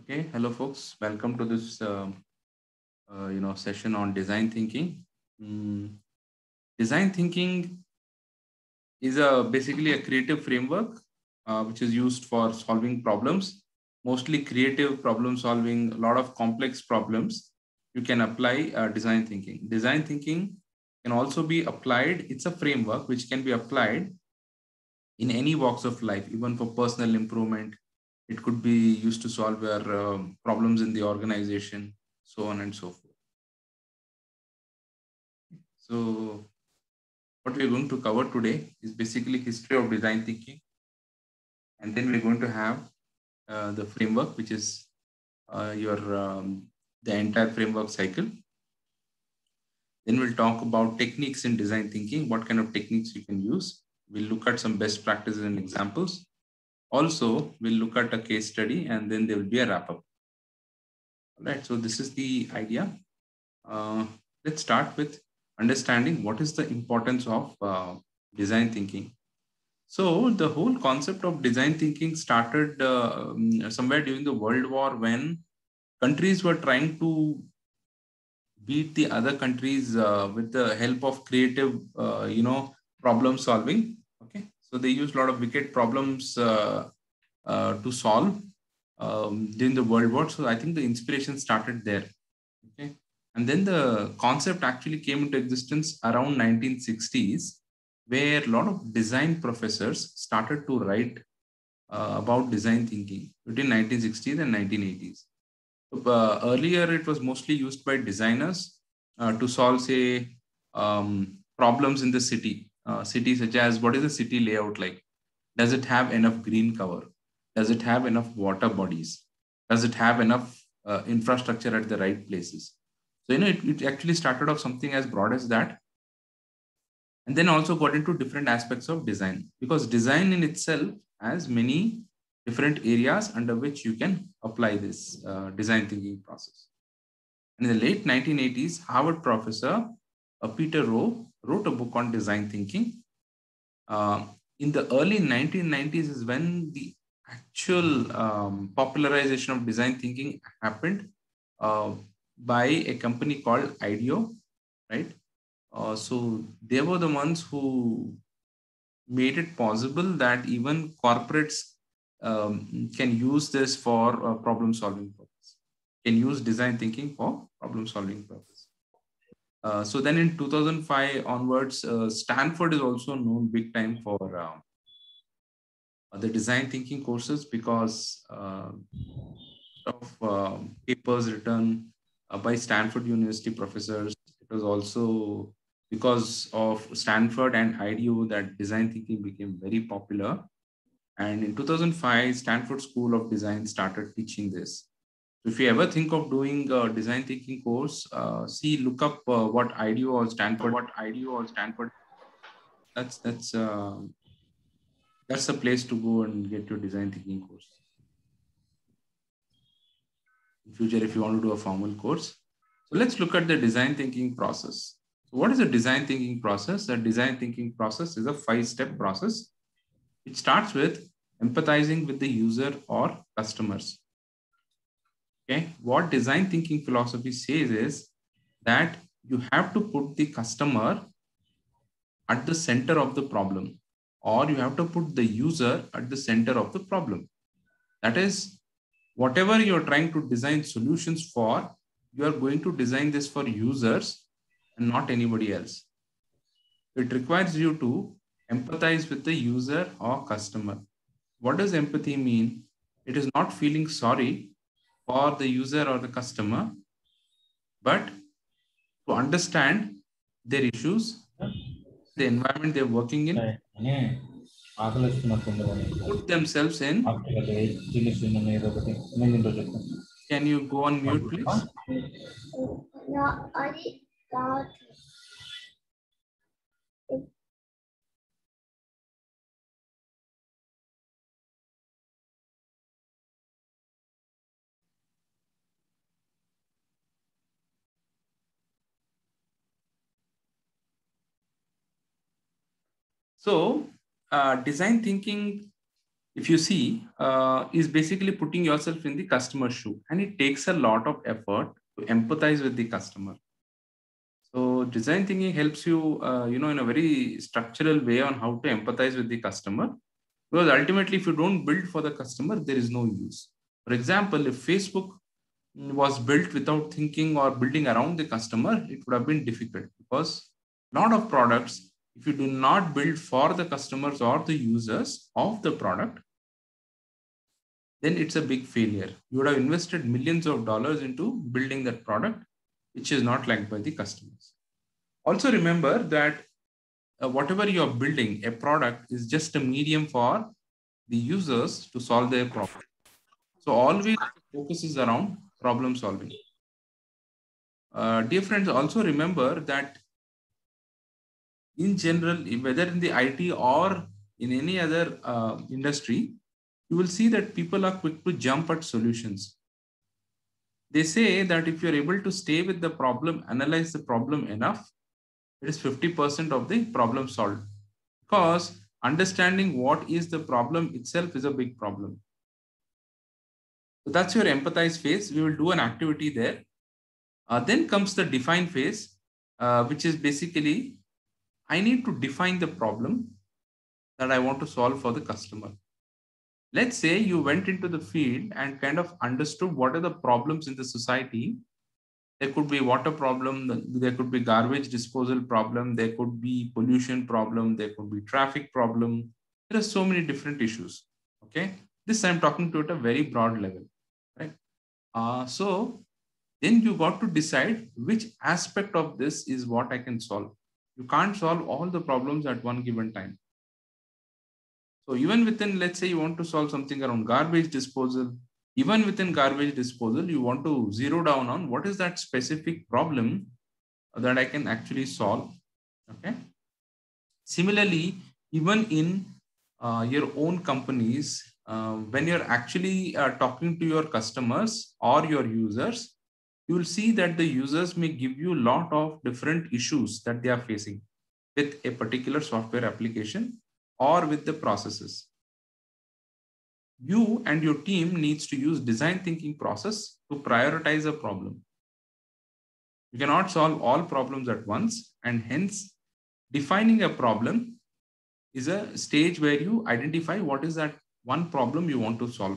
Okay, hello folks. Welcome to this session on design thinking. Mm, Design thinking is a basically a creative framework which is used for solving problems, mostly creative problem solving, a lot of complex problems. You can apply design thinking. Design thinking can also be applied. It's a framework which can be applied in any walks of life, even for personal improvement. It could be used to solve your problems in the organization, so on and so forth. So, what we're going to cover today is basically history of design thinking, and then we're going to have the framework, which is your the entire framework cycle. Then we'll talk about techniques in design thinking, what kind of techniques you can use. We'll look at some best practices and examples. Also, we'll look at a case study, and then there will be a wrap up. All right. So this is the idea. Uh, let's start with understanding what is the importance of design thinking. So the whole concept of design thinking started somewhere during the World War when countries were trying to beat the other countries with the help of creative, problem solving. Okay, so they used a lot of wicked problems to solve during the World War. So I think the inspiration started there. Okay, and then the concept actually came into existence around 1960s, where a lot of design professors started to write about design thinking between 1960s and 1980s. Earlier, it was mostly used by designers to solve, say, problems in the city. City such as what is the city layout like? Does it have enough green cover? Does it have enough water bodies? Does it have enough infrastructure at the right places? So, it actually started off something as broad as that, and then also got into different aspects of design, because design in itself has many different areas under which you can apply this design thinking process. And in the late 1980s, Harvard professor Peter Rowe wrote a book on design thinking. uh, in the early 1990s is when the actual popularization of design thinking happened uh, by a company called IDEO, right? So they were the ones who made it possible that even corporates can use this for problem solving purpose, can use design thinking for problem solving purpose. So then in 2005 onwards, Stanford is also known big time for the design thinking courses, because of papers written by Stanford University professors. It was also because of Stanford and IDEO that design thinking became very popular. And in 2005, Stanford School of Design started teaching this. So if you ever think of doing a design thinking course, look up what IDEO or Stanford. That's the place to go and get your design thinking course in future if you want to do a formal course. So let's look at the design thinking process. So what is a design thinking process? A design thinking process is a 5-step process. It starts with empathizing with the user or customers. Okay, what design thinking philosophy says is that you have to put the customer at the center of the problem, or you have to put the user at the center of the problem. That is, whatever you're trying to design solutions for, you are going to design this for users and not anybody else. It requires you to empathize with the user or customer. What does empathy mean? It is not feeling sorry for the user or the customer, but to understand their issues, the environment they're working in, అని ఆకలిస్తున్నట్టుంది నీకు put themselves in. ఆకుకూరలు చిల్లి చిన్న ఏదో ఒకటి నేను తింటూ చెప్పు Can you go on mute, please? So, design thinking if you see, is basically putting yourself in the customer's shoe, and it takes a lot of effort to empathize with the customer. So design thinking helps you, in a very structural way on how to empathize with the customer. Because ultimately, if you don't build for the customer, there is no use. For example, if Facebook was built without thinking or building around the customer, it would have been difficult, because a lot of products, if you do not build for the customers or the users of the product, then it's a big failure. You would have invested millions of dollars into building that product, which is not liked by the customers. Also remember that whatever you're building, a product is just a medium for the users to solve their problem. So always focus is around problem solving. Dear friends, also remember that in general, whether in the IT or in any other industry, you will see that people are quick to jump at solutions. They say that if you're able to stay with the problem, analyze the problem enough, it is 50% of the problem solved. Because understanding what is the problem itself is a big problem. So that's your empathize phase. We will do an activity there. Then comes the define phase, which is basically, I need to define the problem that I want to solve for the customer. Let's say you went into the field and kind of understood what are the problems in the society. There could be water problem, there could be garbage disposal problem, there could be pollution problem, there could be traffic problem. There are so many different issues. Okay, this I'm talking to at a very broad level, right? So then you got to decide which aspect of this is what I can solve. You can't solve all the problems at one given time. So even within, let's say you want to solve something around garbage disposal, even within garbage disposal, you want to zero down on what is that specific problem that I can actually solve. Okay. Similarly, even in your own companies, when you're actually talking to your customers or your users, you will see that the users may give you a lot of different issues that they are facing with a particular software application or with the processes. You and your team needs to use design thinking process to prioritize a problem. You cannot solve all problems at once, and hence defining a problem is a stage where you identify what is that one problem you want to solve.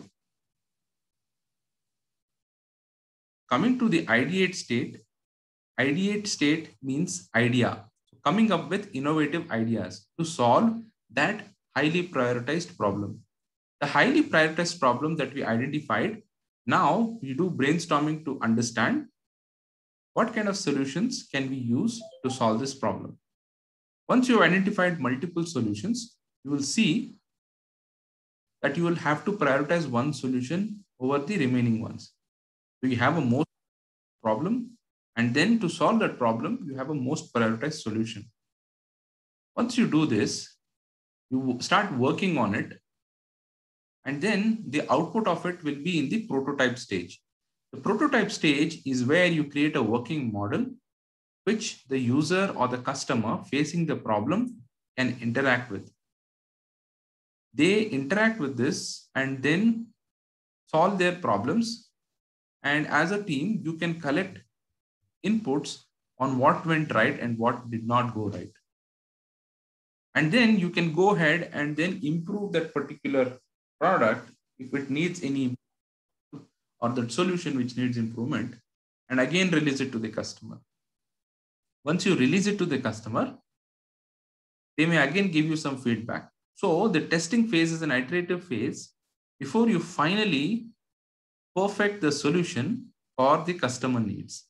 Coming to the ideate state means idea. So coming up with innovative ideas to solve that highly prioritized problem. The highly prioritized problem that we identified, now we do brainstorming to understand what kind of solutions can we use to solve this problem. Once you have identified multiple solutions, you will see that you will have to prioritize one solution over the remaining ones. So you have a most problem, and then to solve that problem, you have a most prioritized solution. Once you do this, you start working on it, and then the output of it will be in the prototype stage. The prototype stage is where you create a working model which the user or the customer facing the problem can interact with. They interact with this and then solve their problems. And as a team, you can collect inputs on what went right and what did not go right. And then you can go ahead and then improve that particular product if it needs any, or that solution which needs improvement, and again release it to the customer. Once you release it to the customer, they may again give you some feedback. So the testing phase is an iterative phase before you finally perfect the solution for the customer needs.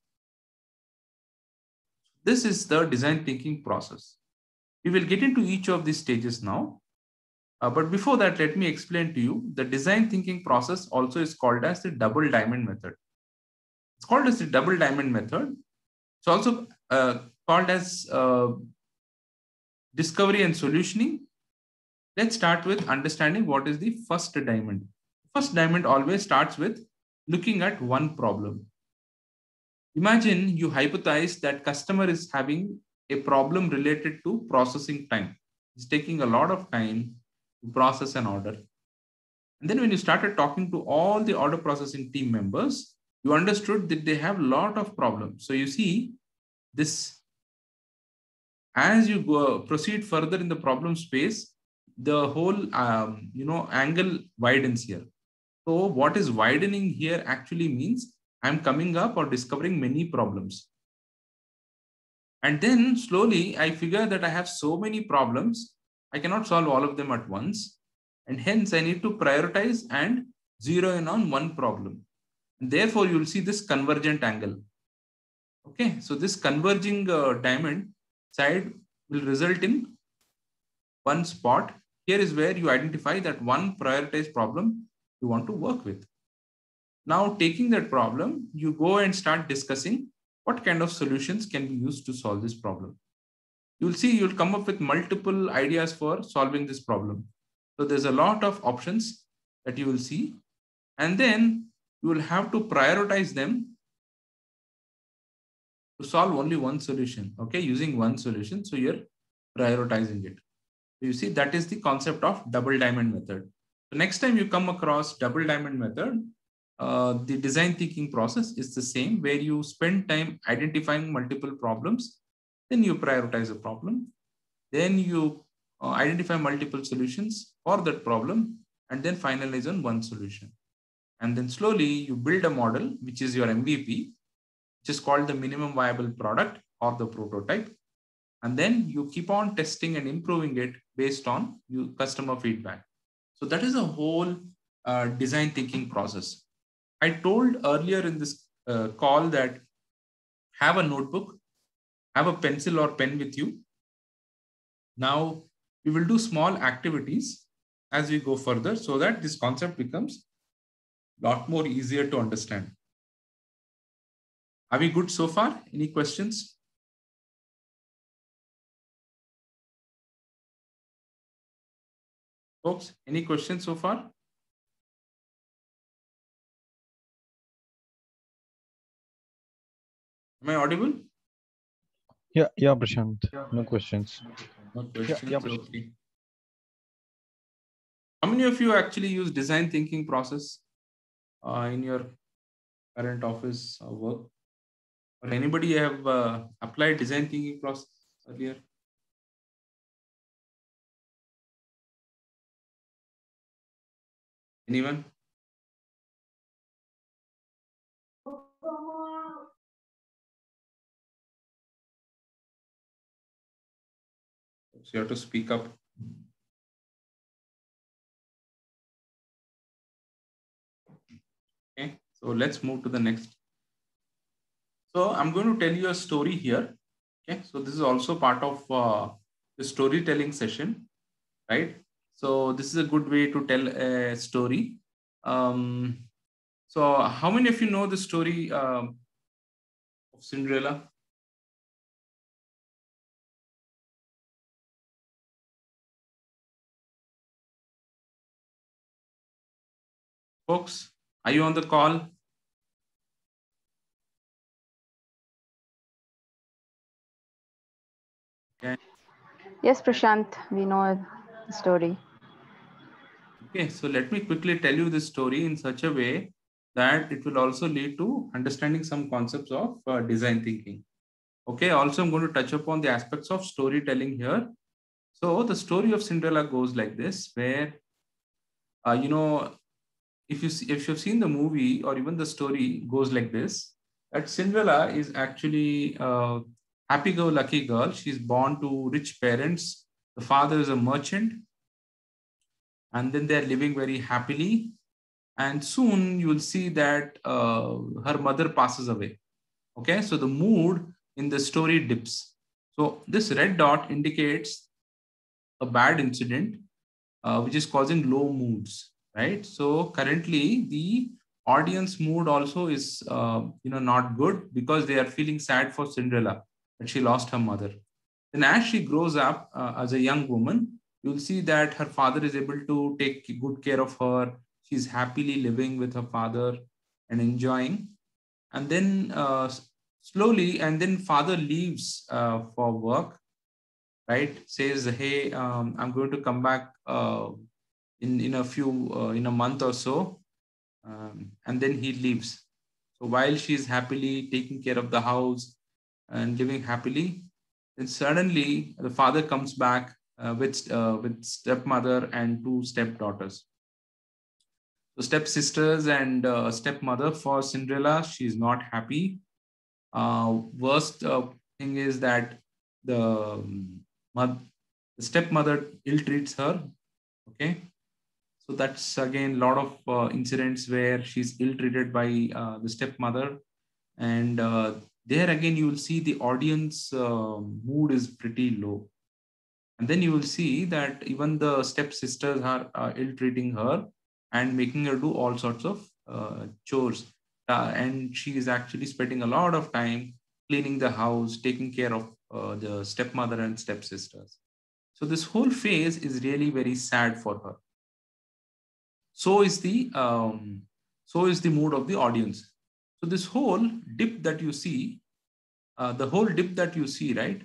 This is the design thinking process. We will get into each of these stages now. But before that, let me explain to you the design thinking process also is called as the double diamond method. It's called as the double diamond method. It's also called as discovery and solutioning. Let's start with understanding what is the first diamond. First diamond always starts with looking at one problem. Imagine you hypothesize that customer is having a problem related to processing time. It's taking a lot of time to process an order. And then when you started talking to all the order processing team members, you understood that they have a lot of problems. So you see this, as you go proceed further in the problem space, the whole angle widens here. So what is widening here actually means I'm coming up or discovering many problems. And then slowly I figure that I have so many problems, I cannot solve all of them at once. And hence I need to prioritize and zero in on one problem. And therefore you'll see this convergent angle. Okay, so this converging diamond side will result in one spot. Here is where you identify that one prioritized problem you want to work with. Now, taking that problem, you go and start discussing what kind of solutions can be used to solve this problem. You'll see you'll come up with multiple ideas for solving this problem. So there's a lot of options that you will see, and then you will have to prioritize them to solve only one solution, okay, using one solution. So you're prioritizing it. You see, that is the concept of double diamond method. So next time you come across double diamond method, the design thinking process is the same, where you spend time identifying multiple problems, then you prioritize a problem, then you identify multiple solutions for that problem, and then finalize on one solution. And then slowly you build a model, which is your MVP, which is called the minimum viable product or the prototype. And then you keep on testing and improving it based on customer feedback. So that is a whole design thinking process. I told earlier in this call that have a notebook, have a pencil or pen with you. Now we will do small activities as we go further so that this concept becomes a lot more easier to understand. Are we good so far? Any questions? Folks, any questions so far? Am I audible? Yeah, Prashant. No questions. No questions. Yeah, okay. How many of you actually use design thinking process in your current office work? Or anybody have applied design thinking process earlier? Anyone? So you have to speak up. Okay, so let's move to the next. So I'm going to tell you a story here. Okay, so this is also part of the storytelling session, right? So this is a good way to tell a story. So how many of you know the story of Cinderella? Folks, are you on the call? Okay. Yes, Prashant, we know the story. Okay, so let me quickly tell you this story in such a way that it will also lead to understanding some concepts of design thinking. Okay, also I'm going to touch upon the aspects of storytelling here. So the story of Cinderella goes like this, where, if you've seen the movie or even the story goes like this, that Cinderella is actually a happy-go-lucky girl. She's born to rich parents. The father is a merchant, and then they're living very happily. And soon you will see that her mother passes away. Okay, so the mood in the story dips. So this red dot indicates a bad incident, which is causing low moods, right? So currently the audience mood also is not good, because they are feeling sad for Cinderella that she lost her mother. Then as she grows up as a young woman, you'll see that her father is able to take good care of her. She's happily living with her father and enjoying. And then slowly, and then father leaves for work, right? Says, hey, I'm going to come back in a few in a month or so, and then he leaves. So while she's happily taking care of the house and living happily, then suddenly the father comes back with stepmother and two stepdaughters. So stepsisters and stepmother for Cinderella, she's not happy. Worst thing is that the, the stepmother ill treats her. Okay, so that's again a lot of incidents where she's ill treated by the stepmother, and there again you will see the audience mood is pretty low, and then you will see that even the stepsisters are ill treating her and making her do all sorts of chores, and she is actually spending a lot of time cleaning the house, taking care of the stepmother and stepsisters. So this whole phase is really very sad for her. So is the mood of the audience. So this whole dip that you see, right,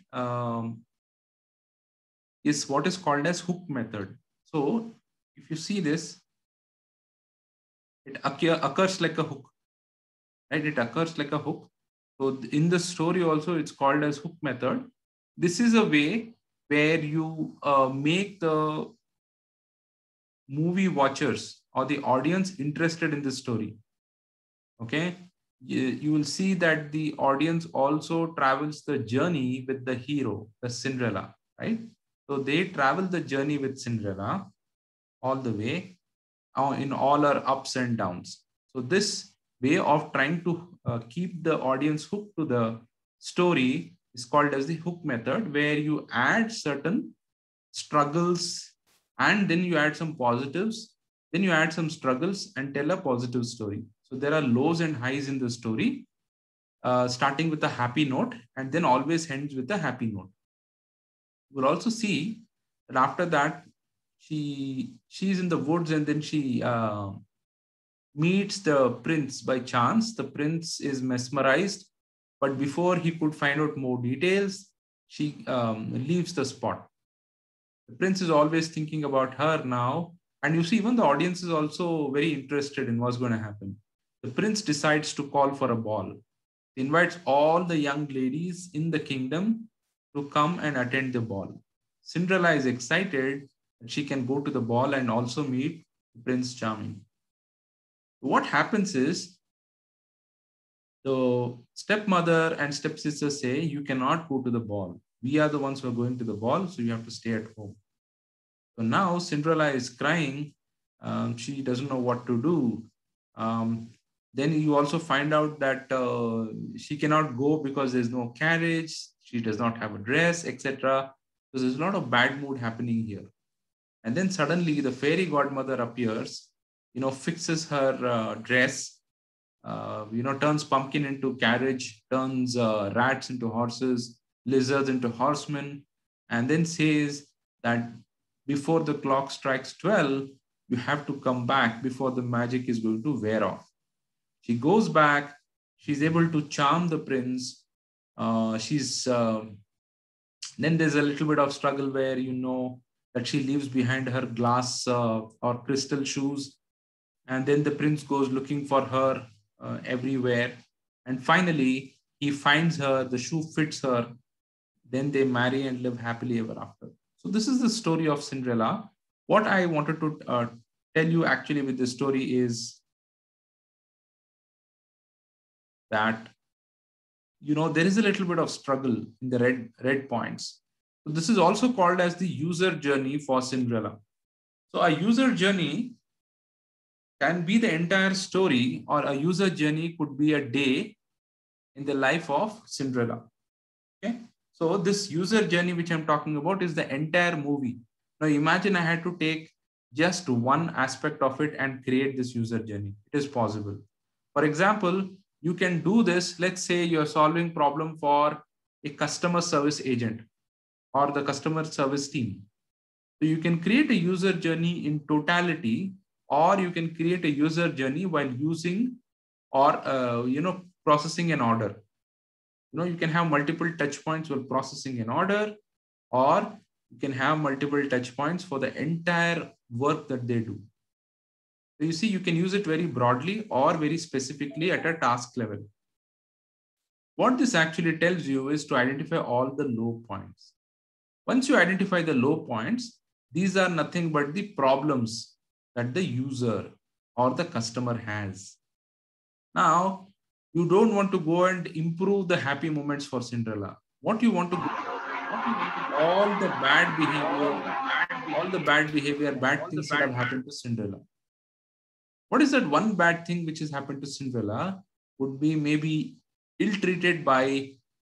is what is called as hook method. So if you see this, it occurs like a hook, right? It occurs like a hook. So in the story also, it's called as hook method. This is a way where you make the movie watchers or the audience interested in the story. Okay, you will see that the audience also travels the journey with the hero, the Cinderella, right? So they travel the journey with Cinderella all the way in all her ups and downs. So this way of trying to keep the audience hooked to the story is called as the hook method, where you add certain struggles and then you add some positives, then you add some struggles and tell a positive story. So there are lows and highs in the story, starting with a happy note and then always ends with a happy note. We'll also see that after that, she's in the woods and then she meets the prince by chance. The prince is mesmerized, but before he could find out more details, she leaves the spot. The prince is always thinking about her now, and you see even the audience is also very interested in what's going to happen. The prince decides to call for a ball. He invites all the young ladies in the kingdom to come and attend the ball. Cinderella is excited that she can go to the ball and also meet Prince Charming. What happens is the stepmother and stepsister say, you cannot go to the ball. We are the ones who are going to the ball, so you have to stay at home. So now Cinderella is crying. She doesn't know what to do. Then you also find out that she cannot go because there's no carriage. She does not have a dress, etc. So there's a lot of bad mood happening here. And then suddenly the fairy godmother appears, fixes her dress, turns pumpkin into carriage, turns rats into horses, lizards into horsemen, and then says that before the clock strikes 12, you have to come back before the magic is going to wear off. She goes back. She's able to charm the prince. Then there's a little bit of struggle where that she leaves behind her glass or crystal shoes. And then the prince goes looking for her everywhere. And finally, he finds her, the shoe fits her. Then they marry and live happily ever after. So this is the story of Cinderella. What I wanted to tell you actually with this story is that, there is a little bit of struggle in the red points. So this is also called as the user journey for Cinderella. So a user journey can be the entire story, or a user journey could be a day in the life of Cinderella. Okay. So this user journey, which I'm talking about, is the entire movie. Now imagine I had to take just one aspect of it and create this user journey. It is possible. For example, you can do this. Let's say you're solving problem for a customer service agent or the customer service team. So you can create a user journey in totality, or you can create a user journey while using or processing an order. You can have multiple touch points while processing an order, or You can have multiple touch points for the entire work that they do. So you see, you can use it very broadly or very specifically at a task level. What this actually tells you is to identify all the low points. Once you identify the low points, these are nothing but the problems that the user or the customer has. Now, you don't want to go and improve the happy moments for Cinderella. What you want to do, all the bad behavior, bad things that have happened to Cinderella. What is that one bad thing which has happened to Cinderella? Would be maybe ill-treated by,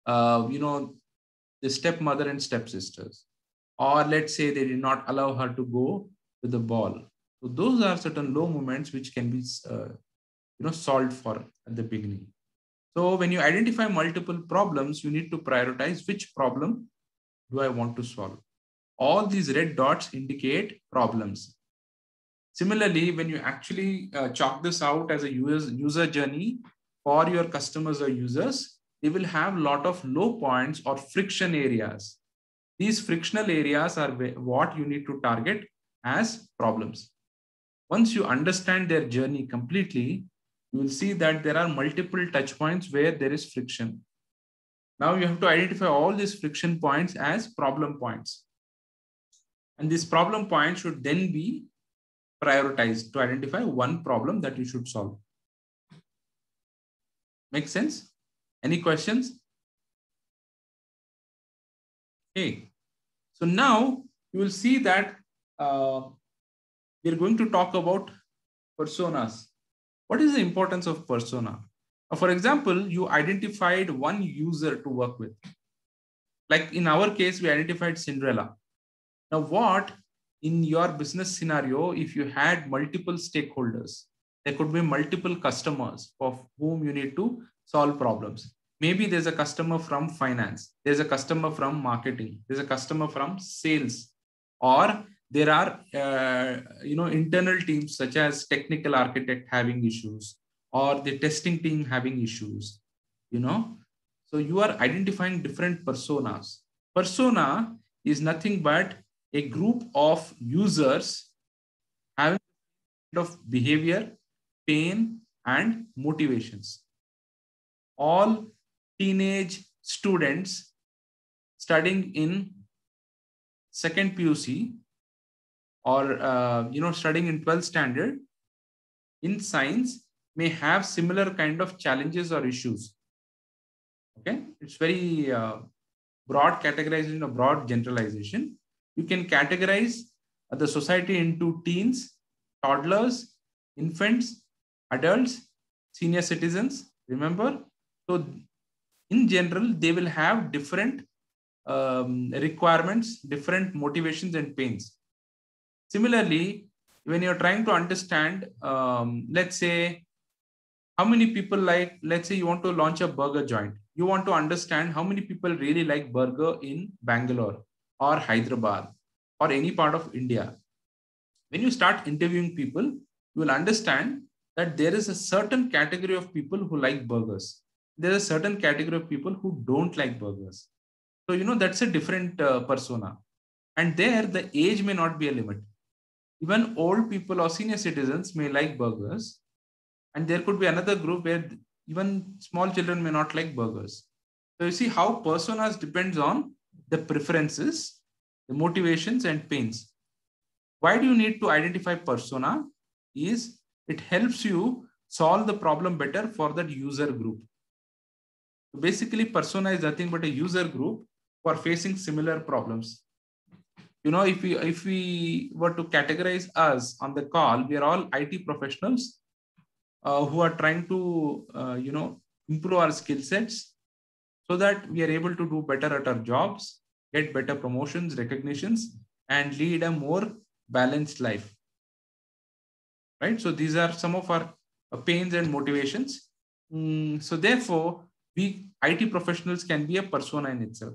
the stepmother and stepsisters. Or let's say they did not allow her to go to the ball. So those are certain low moments which can be solved for at the beginning. So when you identify multiple problems, you need to prioritize which problem do I want to solve. All these red dots indicate problems. Similarly, when you actually chalk this out as a user journey for your customers or users, they will have a lot of low points or friction areas. These frictional areas are what you need to target as problems. Once you understand their journey completely, you will see that there are multiple touch points where there is friction. Now you have to identify all these friction points as problem points. And these problem points should then be prioritized to identify one problem that you should solve. Make sense? Any questions? Okay. So now you will see that we're going to talk about personas. What is the importance of persona? For example, you identified one user to work with. Like in our case, we identified Cinderella. Now what in your business scenario, if you had multiple stakeholders, there could be multiple customers for whom you need to solve problems. Maybe there's a customer from finance, there's a customer from marketing, there's a customer from sales, or there are internal teams such as technical architect having issues, or the testing team having issues. So you are identifying different personas. Persona is nothing but a group of users having a kind of behavior, pain, and motivations. All teenage students studying in second PUC or studying in 12th standard in science may have similar kind of challenges or issues. Okay, it's very broad categorization or broad generalization. You can categorize the society into teens, toddlers, infants, adults, senior citizens. Remember, so in general, they will have different requirements, different motivations and pains. Similarly, when you're trying to understand, let's say, how many people like, let's say you want to launch a burger joint. You want to understand how many people really like burger in Bangalore or Hyderabad or any part of India. When you start interviewing people, you will understand that there is a certain category of people who like burgers. There is a certain category of people who don't like burgers. So, that's a different persona. And there, the age may not be a limit. Even old people or senior citizens may like burgers. And there could be another group where even small children may not like burgers. So you see how personas depends on the preferences, the motivations and pains. Why do you need to identify persona? Is it helps you solve the problem better for that user group. So basically, persona is nothing but a user group who are facing similar problems. If we were to categorize us on the call, we are all IT professionals who are trying to, improve our skill sets so that we are able to do better at our jobs, get better promotions, recognitions, and lead a more balanced life. Right? So these are some of our pains and motivations. So therefore, we IT professionals can be a persona in itself.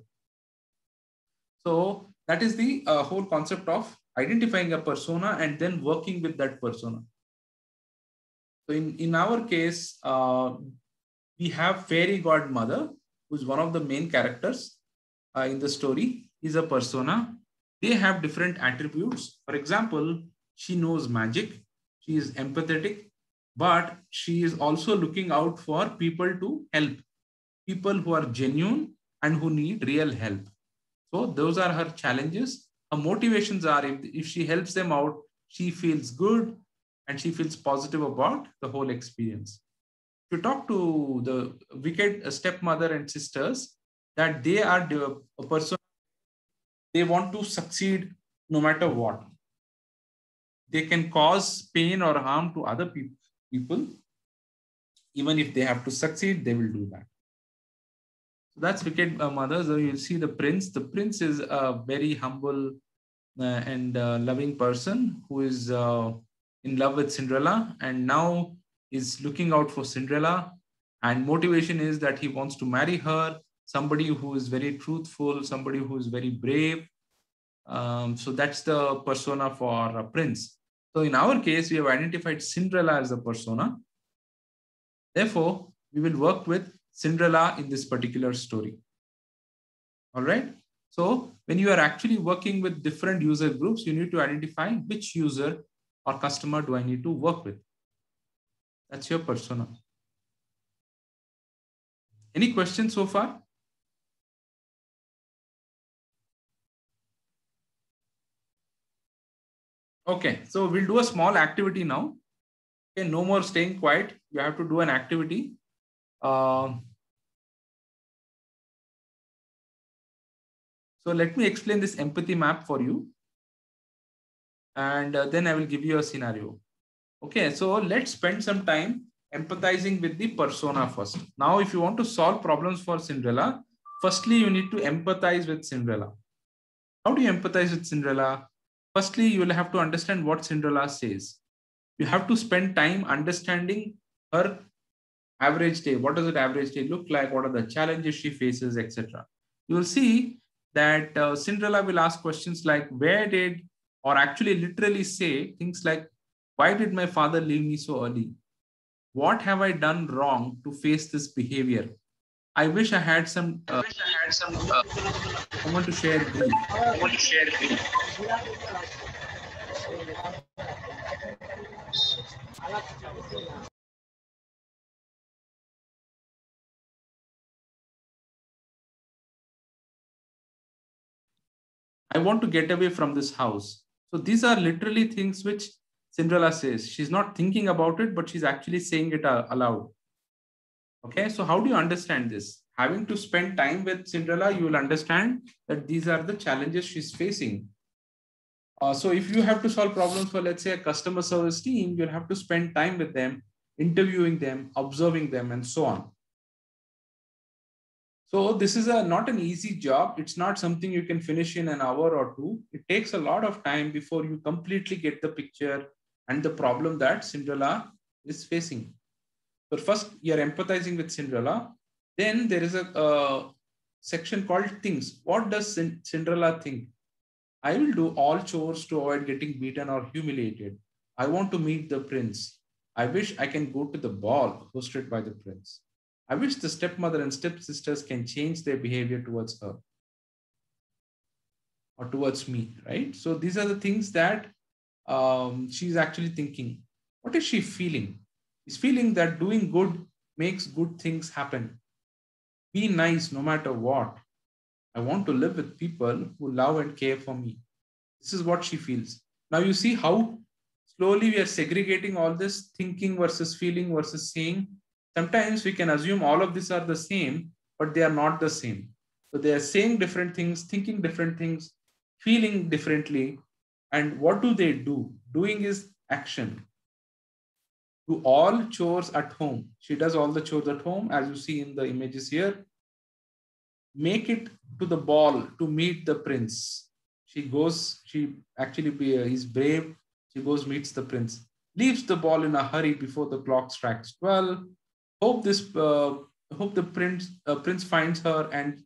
So that is the whole concept of identifying a persona and then working with that persona. So in our case, we have fairy godmother, who's one of the main characters in the story, is a persona. they have different attributes. For example, she knows magic, she is empathetic, but she is also looking out for people to help, people who are genuine and who need real help. So those are her challenges. Her motivations are, if she helps them out, she feels good and she feels positive about the whole experience. If you talk to the wicked stepmother and sisters, that they are a person, they want to succeed no matter what. They can cause pain or harm to other people. Even if they have to succeed, they will do that. So that's wicked mother. So you'll see the prince. The prince is a very humble and loving person who is in love with Cinderella and now is looking out for Cinderella. And motivation is that he wants to marry her, somebody who is very truthful, somebody who is very brave. So that's the persona for a prince. So in our case, we have identified Cinderella as a persona. Therefore, we will work with Cinderella in this particular story. All right. So when you are actually working with different user groups, you need to identify which user or customer do I need to work with. That's your persona. Any questions so far? Okay, so we'll do a small activity now. Okay, no more staying quiet. You have to do an activity. So let me explain this empathy map for you. And then I will give you a scenario. Okay, so let's spend some time empathizing with the persona first. Now, if you want to solve problems for Cinderella, firstly, you need to empathize with Cinderella. How do you empathize with Cinderella? Firstly, you will have to understand what Cinderella says. You have to spend time understanding her average day. What does an average day look like? What are the challenges she faces, etc. You will see that Cinderella will ask questions like, where did, or actually literally say things like, why did my father leave me so early? What have I done wrong to face this behavior? I wish I had some someone to share grief. I want to get away from this house. So these are literally things which Cinderella says. She's not thinking about it, but she's actually saying it aloud. Okay, so how do you understand this? Having to spend time with Cinderella, you will understand that these are the challenges she's facing. So if you have to solve problems for, let's say, a customer service team, you'll have to spend time with them, interviewing them, observing them, and so on. So this is not an easy job. It's not something you can finish in an hour or two. It takes a lot of time before you completely get the picture and the problem that Cinderella is facing. So first, you're empathizing with Cinderella. Then there is a section called things. What does Cinderella think? I will do all chores to avoid getting beaten or humiliated. I want to meet the prince. I wish I can go to the ball hosted by the prince. I wish the stepmother and stepsisters can change their behavior towards her or towards me, right? So these are the things that she's actually thinking. What is she feeling? She's feeling that doing good makes good things happen. Be nice no matter what. I want to live with people who love and care for me. This is what she feels. Now you see how slowly we are segregating all this thinking versus feeling versus saying. Sometimes we can assume all of these are the same, but they are not the same. So they are saying different things, thinking different things, feeling differently. And what do they do? Doing is action. Do all chores at home. She does all the chores at home, as you see in the images here. Make it to the ball to meet the prince. She goes, he's brave. She goes, meets the prince, leaves the ball in a hurry before the clock strikes 12. Hope the prince finds her and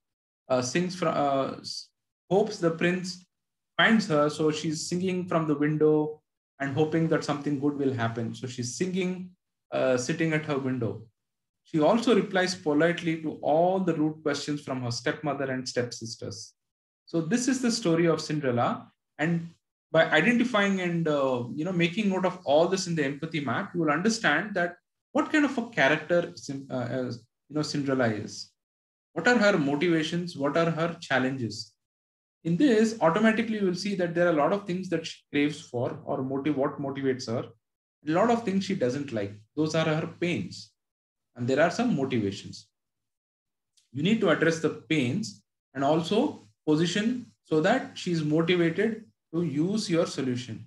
hopes the prince finds her. So she's singing from the window and hoping that something good will happen. So she's singing, sitting at her window. She also replies politely to all the rude questions from her stepmother and stepsisters. So this is the story of Cinderella. And by identifying and making note of all this in the empathy map, you will understand that what kind of a character Cinderella is. What are her motivations? What are her challenges? In this, automatically you will see that there are a lot of things that she craves for, or what motivates her. A lot of things she doesn't like. Those are her pains. And there are some motivations. You need to address the pains and also position so that she's motivated to use your solution.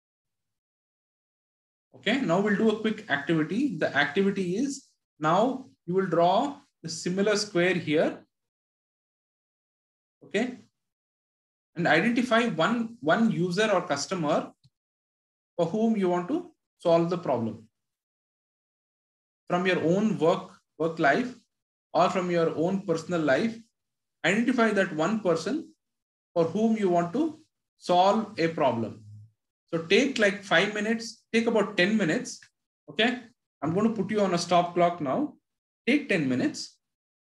Okay, now we'll do a quick activity. The activity is, now you will draw the similar square here. Okay, and identify one user or customer for whom you want to solve the problem. From your own work life or from your own personal life, identify that one person for whom you want to solve a problem. So take like 5 minutes, take about 10 minutes. Okay, I'm going to put you on a stop clock now. Take 10 minutes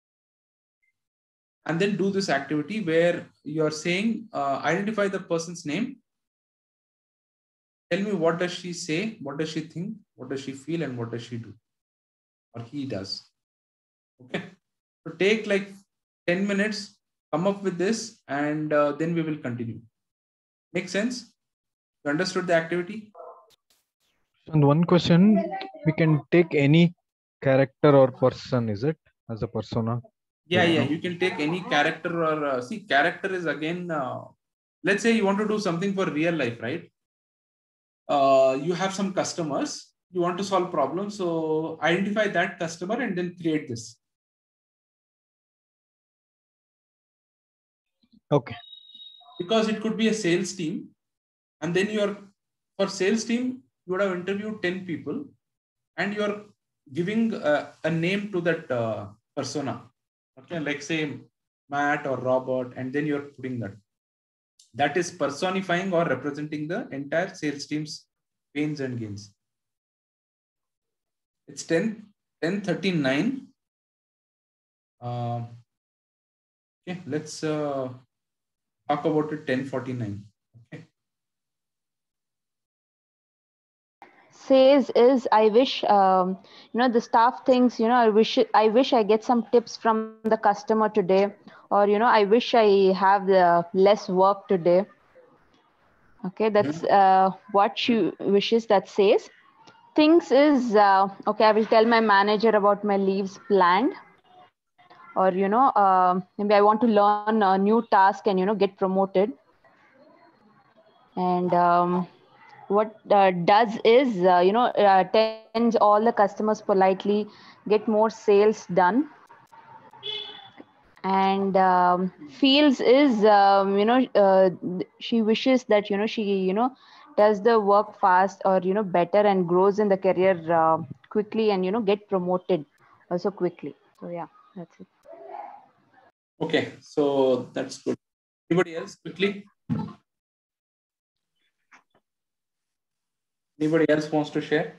and then do this activity where you're saying, identify the person's name. Tell me, what does she say? What does she think? What does she feel? And what does she do? Or he does. Okay. So take like 10 minutes, come up with this, and then we will continue. Make sense? You understood the activity? And one question, we can take any character or person, is it, as a persona? Yeah, you can take any character or see, character is again, let's say you want to do something for real life, right? You have some customers, you want to solve problems. So identify that customer and then create this. Okay. Because it could be a sales team. And then for sales team, you would have interviewed 10 people and you're giving a name to that persona. Okay, like say Matt or Robert, and then you're putting that. That is personifying or representing the entire sales team's pains and gains. It's 10:39. Okay, let's talk about it 10:49. Okay. Says is, I wish the staff thinks, I wish I get some tips from the customer today, or I wish I have the less work today. Okay, that's what she wishes. That says. Things is, okay, I will tell my manager about my leaves planned, or maybe I want to learn a new task and get promoted. And what does is, attends all the customers politely, get more sales done. And feels is, she wishes that she does the work fast, or better, and grows in the career quickly, and get promoted also quickly. So yeah, that's it. Okay, so that's good. Anybody else quickly? Anybody else wants to share?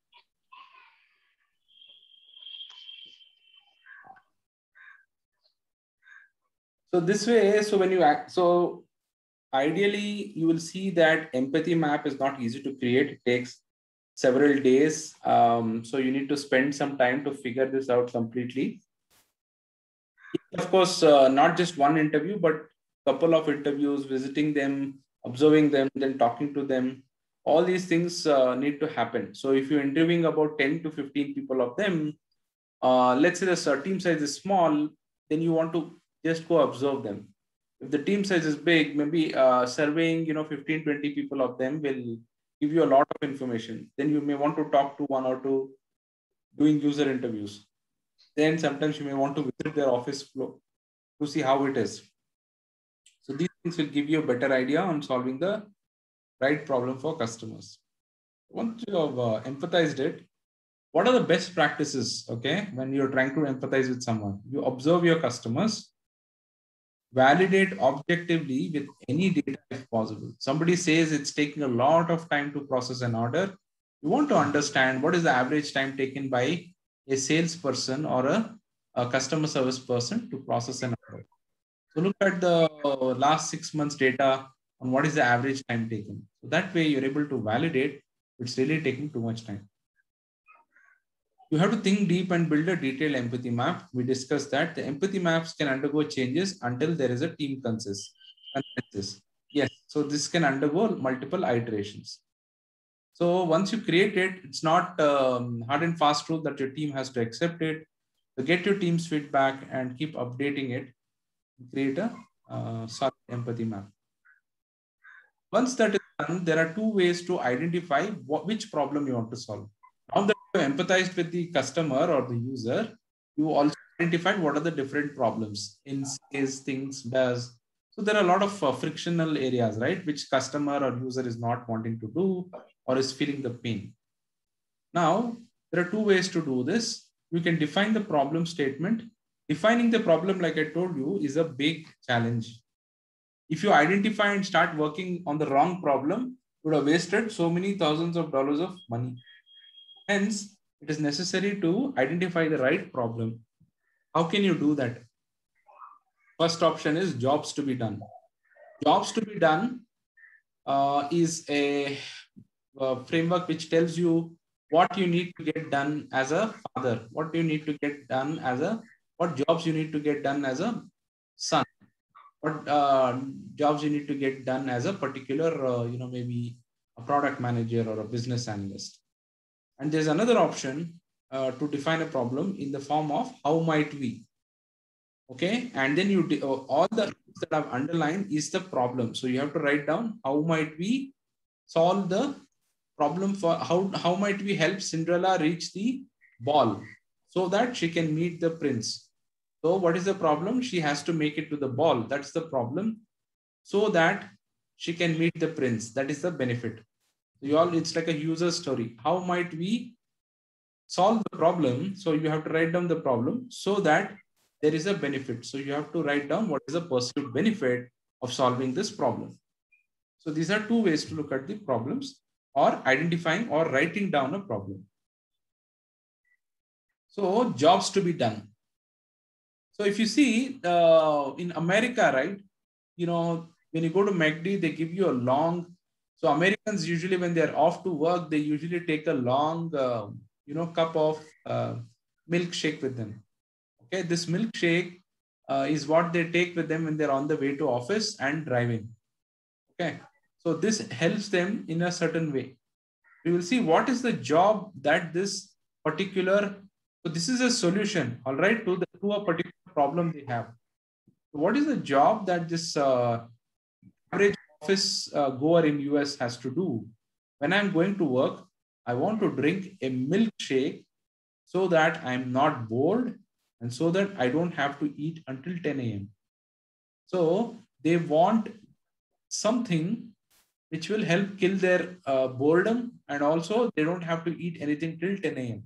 So this way, so when you act, so ideally you will see that empathy map is not easy to create. It takes several days. So you need to spend some time to figure this out completely. Of course, not just one interview, but a couple of interviews, visiting them, observing them, then talking to them. All these things need to happen. So if you're interviewing about 10 to 15 people of them, let's say the team size is small, then you want to just go observe them. If the team size is big, maybe surveying 15, 20 people of them will give you a lot of information. Then you may want to talk to one or two, doing user interviews. Then sometimes you may want to visit their office flow to see how it is. So these things will give you a better idea on solving the right problem for customers. Once you have empathized it, what are the best practices? Okay, when you're trying to empathize with someone, you observe your customers, validate objectively with any data if possible. Somebody says it's taking a lot of time to process an order. You want to understand what is the average time taken by a salesperson or a customer service person to process an order. So look at the last 6 months data on what is the average time taken. So that way you're able to validate it's really taking too much time. You have to think deep and build a detailed empathy map. We discussed that the empathy maps can undergo changes until there is a team consensus. Yes, so this can undergo multiple iterations. So once you create it, it's not hard and fast rule that your team has to accept it. So get your team's feedback and keep updating it. Create a solid empathy map. Once that is done, there are two ways to identify which problem you want to solve. Now that you have empathized with the customer or the user, you also identified what are the different problems in says, things, does. So there are a lot of frictional areas, right? Which customer or user is not wanting to do or is feeling the pain. Now, there are two ways to do this. You can define the problem statement. Defining the problem, like I told you, is a big challenge. If you identify and start working on the wrong problem, you would have wasted so many thousands of dollars of money. Hence, it is necessary to identify the right problem. How can you do that? First option is jobs to be done. Jobs to be done is a framework which tells you what you need to get done as a father, what you need to get done as a, what jobs you need to get done as a son, what jobs you need to get done as a particular, maybe a product manager or a business analyst. And there's another option to define a problem in the form of how might we. Okay, and then you all the things that I've underlined is the problem. So you have to write down how might we solve the problem for how might we help Cinderella reach the ball so that she can meet the prince. So what is the problem? She has to make it to the ball. That's the problem. So that she can meet the prince. That is the benefit. So it's like a user story. How might we solve the problem? So you have to write down the problem so that there is a benefit. So you have to write down what is the perceived benefit of solving this problem. So these are two ways to look at the problems, or identifying or writing down a problem. So jobs to be done. So if you see in America, right, when you go to McD, they give you a long, so Americans usually when they're off to work, they usually take a long, cup of milkshake with them. Okay, this milkshake is what they take with them when they're on the way to office and driving. Okay, so this helps them in a certain way. We will see what is the job that this particular, so this is a solution, all right, to a particular problem they have. So what is the job that this average office goer in US has to do? When I'm going to work, I want to drink a milkshake so that I'm not bored and so that I don't have to eat until 10 a.m. So they want something which will help kill their boredom, and also they don't have to eat anything till 10 a.m.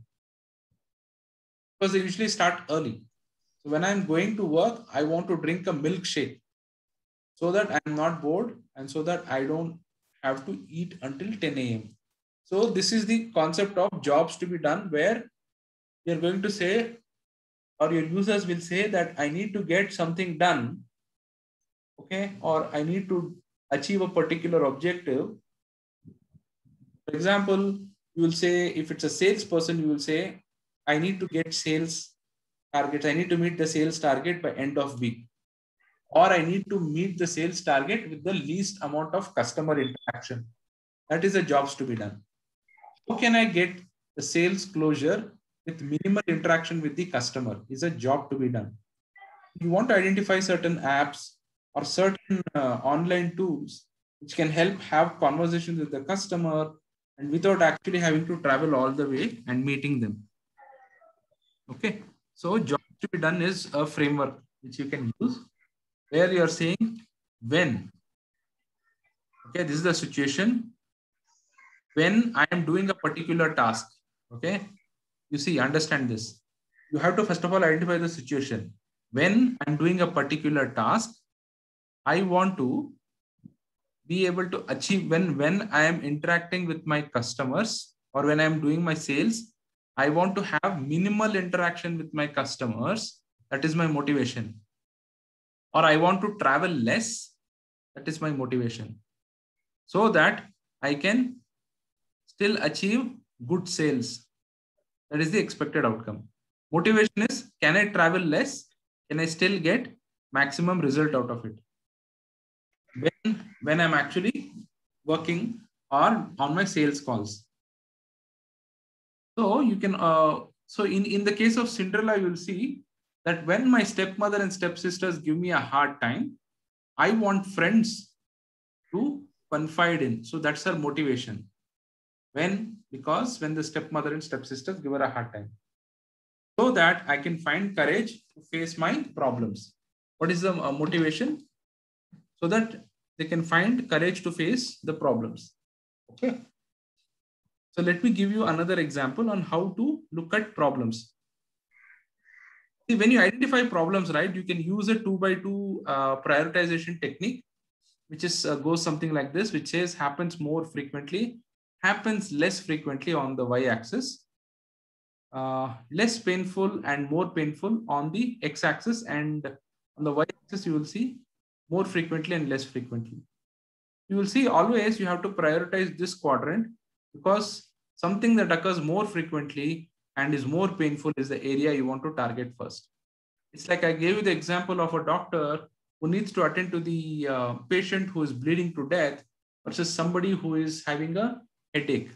because they usually start early. So when I'm going to work, I want to drink a milkshake so that I'm not bored and so that I don't have to eat until 10 a.m. So this is the concept of jobs to be done, where you're going to say, or your users will say that I need to get something done, okay, or I need to achieve a particular objective. For example, you will say, if it's a salesperson, you will say, I need to get sales targets. I need to meet the sales target by end of week, or I need to meet the sales target with the least amount of customer interaction. That is the jobs to be done. How can I get the sales closure with minimal interaction with the customer is a job to be done. You want to identify certain apps or certain online tools which can help have conversations with the customer and without actually having to travel all the way and meeting them. Okay, so job to be done is a framework which you can use where you are saying when. Okay, this is the situation when I am doing a particular task. Okay, you see, understand this. You have to first of all identify the situation. When I'm doing a particular task, I want to be able to achieve when I am interacting with my customers or when I'm doing my sales, I want to have minimal interaction with my customers. That is my motivation. or I want to travel less. That is my motivation, so that I can still achieve good sales. That is the expected outcome. Motivation is, can I travel less? Can I still get maximum result out of it? When I'm actually working on my sales calls. So you can, so in the case of Cinderella, you will see that when my stepmother and stepsisters give me a hard time, I want friends to confide in. So that's her motivation. Because when the stepmother and stepsisters give her a hard time, so that I can find courage to face my problems. What is the motivation? So that they can find courage to face the problems. Okay. So let me give you another example on how to look at problems. See, when you identify problems, right, you can use a 2x2 prioritization technique, which is goes something like this, which says happens more frequently, happens less frequently on the y-axis, less painful and more painful on the x-axis, and on the y-axis you will see more frequently and less frequently. You will see always you have to prioritize this quadrant, because something that occurs more frequently and is more painful is the area you want to target first. It's like I gave you the example of a doctor who needs to attend to the patient who is bleeding to death versus somebody who is having a headache.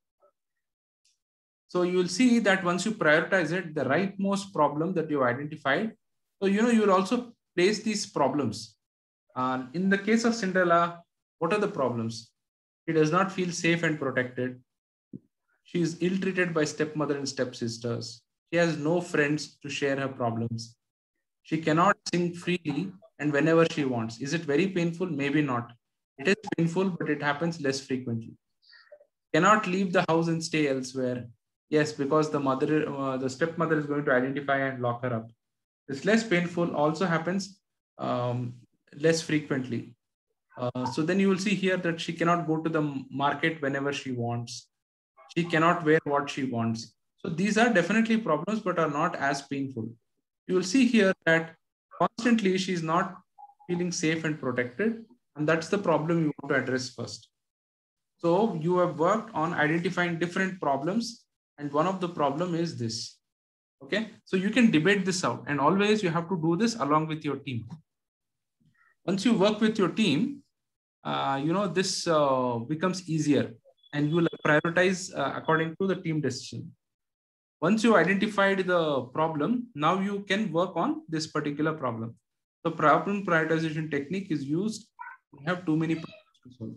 So you will see that once you prioritize it, the rightmost problem that you identified, so you will also place these problems. In the case of Cinderella, what are the problems? She does not feel safe and protected. She is ill-treated by stepmother and stepsisters. She has no friends to share her problems. She cannot sing freely and whenever she wants. Is it very painful? Maybe not. It is painful, but it happens less frequently. Cannot leave the house and stay elsewhere. Yes, because the stepmother is going to identify and lock her up. It's less painful, also happens less frequently. So then you will see here that she cannot go to the market whenever she wants. She cannot wear what she wants. So these are definitely problems, but are not as painful. You will see here that constantly she is not feeling safe and protected. And that's the problem you want to address first. So you have worked on identifying different problems. And one of the problem is this. Okay. So you can debate this out, and always you have to do this along with your team. Once you work with your team, this becomes easier, and you will prioritize according to the team decision. Once you identified the problem, now you can work on this particular problem. The problem prioritization technique is used. We have too many problems to solve.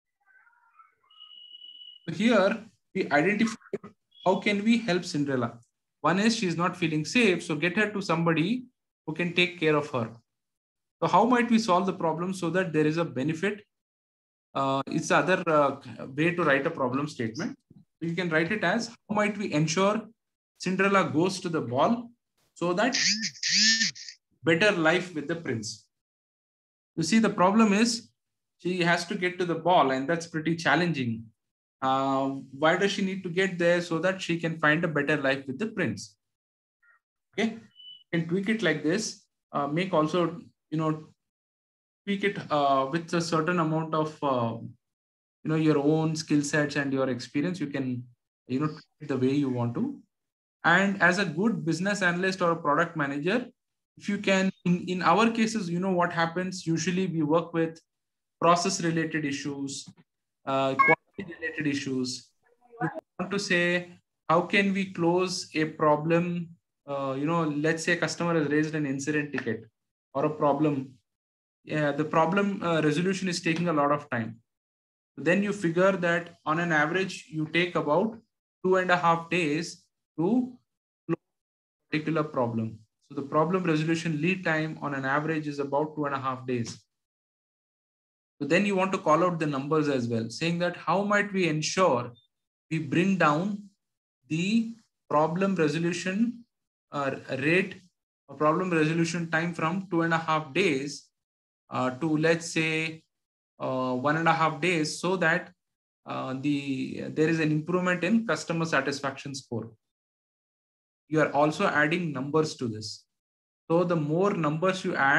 So here we identify how can we help Cinderella. One is she is not feeling safe, so get her to somebody who can take care of her. So how might we solve the problem so that there is a benefit? It's the other way to write a problem statement. So you can write it as, how might we ensure Cinderella goes to the ball so that better life with the prince. You see, the problem is she has to get to the ball, and that's pretty challenging. Why does she need to get there? So that she can find a better life with the prince. Okay, you can tweak it like this. Make also, tweak it with a certain amount of your own skill sets and your experience. You can tweak it the way you want to. And as a good business analyst or a product manager, if you can, in our cases, what happens usually, we work with process related issues, quality related issues. We want to say, how can we close a problem? Let's say a customer has raised an incident ticket or a problem. Yeah, the problem resolution is taking a lot of time. Then you figure that on an average, you take about 2.5 days to close a particular problem. So the problem resolution lead time on an average is about 2.5 days. So then you want to call out the numbers as well, saying that how might we ensure we bring down the problem resolution rate or problem resolution time from 2.5 days to, let's say, 1.5 days, so that there is an improvement in customer satisfaction score. You are also adding numbers to this. So the more numbers you add,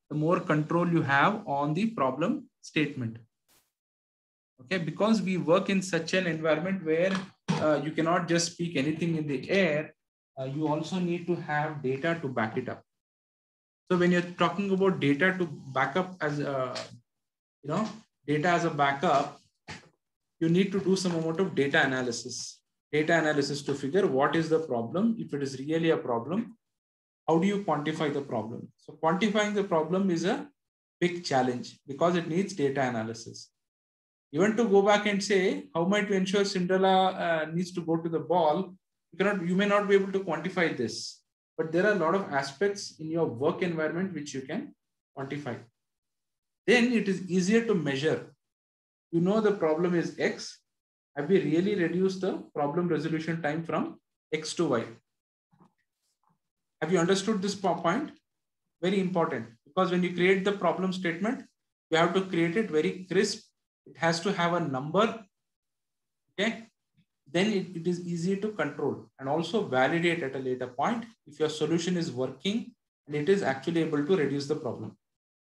the more control you have on the problem statement. Okay, because we work in such an environment where you cannot just speak anything in the air, you also need to have data to back it up. So when you're talking about data to back up as data as a backup, you need to do some amount of data analysis to figure what is the problem. If it is really a problem, how do you quantify the problem? So quantifying the problem is a big challenge because it needs data analysis. Even to go back and say, how might we ensure Cinderella needs to go to the ball? You may not be able to quantify this, but there are a lot of aspects in your work environment which you can quantify. Then it is easier to measure. You know the problem is X. Have we really reduced the problem resolution time from X to Y? Have you understood this point? Very important, because when you create the problem statement, you have to create it very crisp. It has to have a number. Okay. Then it is easy to control and also validate at a later point if your solution is working and it is actually able to reduce the problem.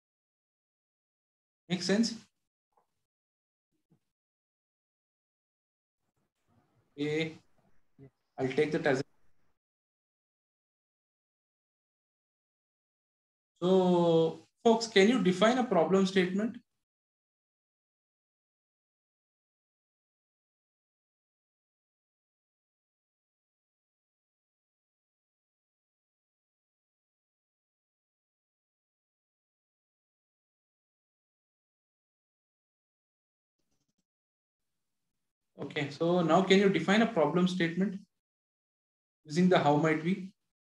Make sense? Okay. I'll take that as. So, folks, can you define a problem statement? Okay, so now can you define a problem statement using the how might we?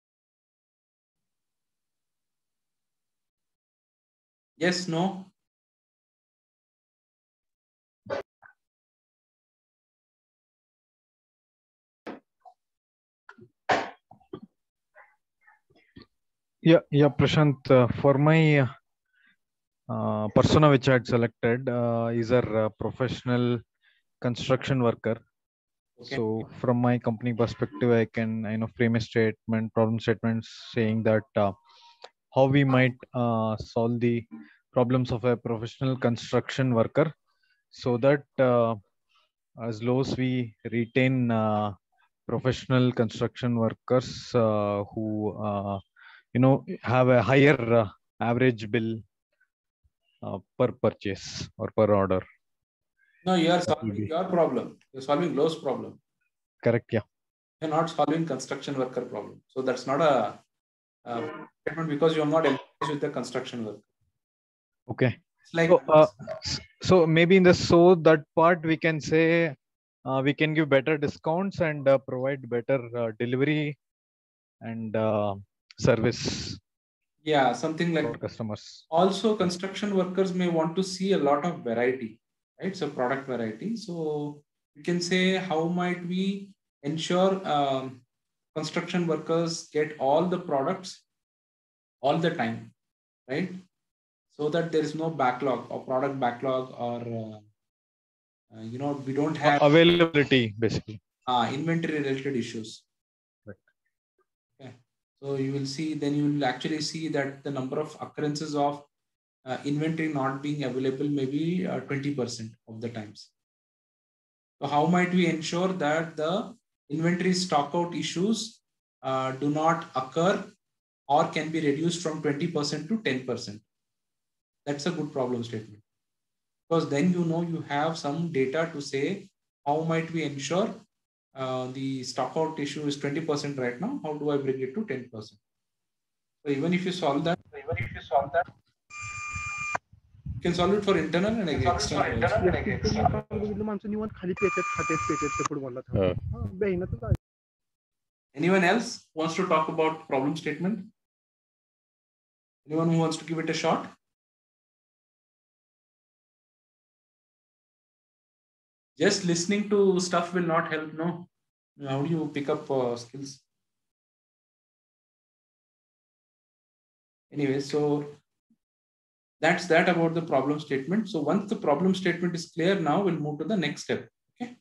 Yes, no? Yeah, Prashant. For my persona which I had selected is a professional construction worker. Okay. So from my company perspective, I can frame a statement, problem statements saying that how we might solve the problems of a professional construction worker, so that as low as we retain professional construction workers who have a higher average bill per purchase or per order. No, you are solving your problem. You're solving Lowe's problem. Correct, yeah. You're not solving construction worker problem. So that's not a statement because you're not engaged with the construction worker. Okay. It's like so maybe in the that part we can say we can give better discounts and provide better delivery and service. Yeah, something like customers. Also, construction workers may want to see a lot of variety, right? So product variety. So you can say, how might we ensure construction workers get all the products all the time, right? So that there is no backlog or product backlog or, we don't have availability, basically. Inventory related issues. Right. Okay. So you will see, then you will actually see that the number of occurrences of inventory not being available maybe 20% of the times. So how might we ensure that the inventory stockout issues do not occur or can be reduced from 20% to 10%? That's a good problem statement. Because then you have some data to say, how might we ensure the stockout issue is 20% right now, how do I bring it to 10%? So even if you solve that, you can solve it for internal and external. Anyone else wants to talk about problem statement? Anyone who wants to give it a shot? Just listening to stuff will not help, no? How do you pick up skills? Anyway, so that's that about the problem statement. So once the problem statement is clear, now we'll move to the next step. Okay.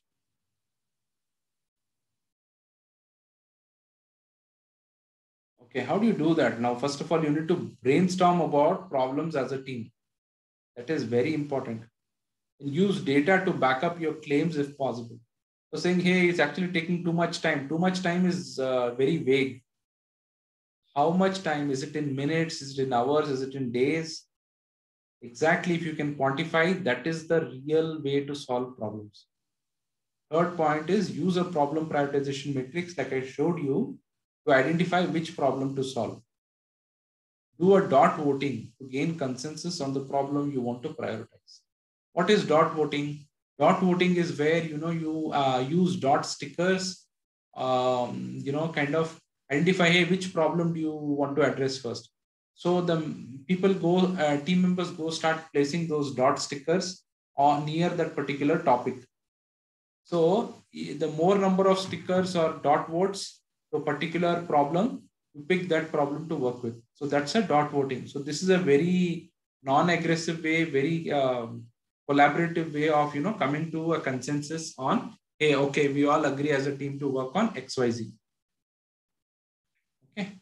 Okay, how do you do that? Now, first of all, you need to brainstorm about problems as a team. That is very important. And use data to back up your claims if possible. So saying, hey, it's actually taking too much time. Too much time is very vague. How much time? Is it in minutes? Is it in hours? Is it in days? Exactly, if you can quantify, that is the real way to solve problems. Third point is use a problem prioritization matrix like I showed you to identify which problem to solve. Do a dot voting to gain consensus on the problem you want to prioritize. What is dot voting? Dot voting is where you use dot stickers, kind of identify, hey, which problem do you want to address first. So the people go, team members go start placing those dot stickers on near that particular topic. So the more number of stickers or dot votes to a particular problem, you pick that problem to work with. So that's a dot voting. So this is a very non-aggressive way, very collaborative way of coming to a consensus on, hey, okay, we all agree as a team to work on XYZ. Okay.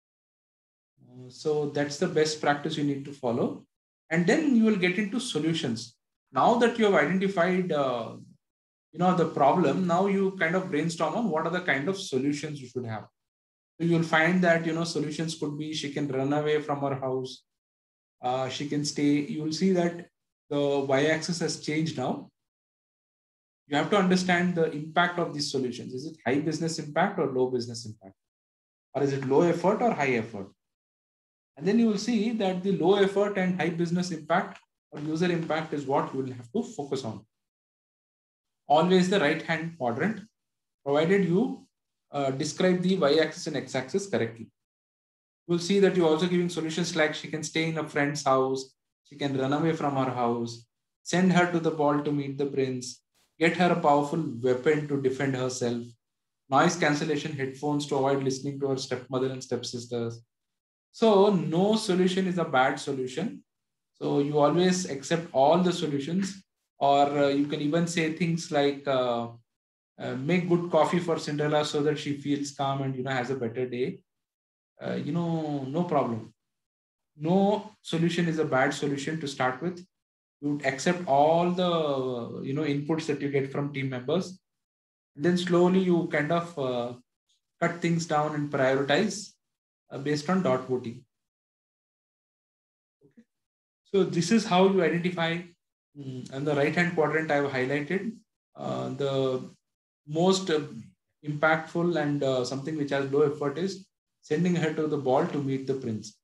So that's the best practice you need to follow. And then you will get into solutions. Now that you have identified the problem, now you kind of brainstorm on what are the kind of solutions you should have. So you'll find that solutions could be she can run away from her house, she can stay. You'll see that the y-axis has changed now. You have to understand the impact of these solutions. Is it high business impact or low business impact, or is it low effort or high effort? And then you will see that the low effort and high business impact or user impact is what you will have to focus on. Always the right hand quadrant, provided you describe the y-axis and x-axis correctly. You'll see that you're also giving solutions like she can stay in a friend's house, she can run away from her house, send her to the ball to meet the prince, get her a powerful weapon to defend herself, noise cancellation headphones to avoid listening to her stepmother and stepsisters. So no solution is a bad solution. So you always accept all the solutions, or you can even say things like, make good coffee for Cinderella so that she feels calm and has a better day. No problem. No solution is a bad solution to start with. You accept all the inputs that you get from team members. And then slowly you kind of cut things down and prioritize based on dot voting. Okay. So this is how you identify. And the right hand quadrant I have highlighted the most impactful and something which has low effort is sending her to the ball to meet the prince.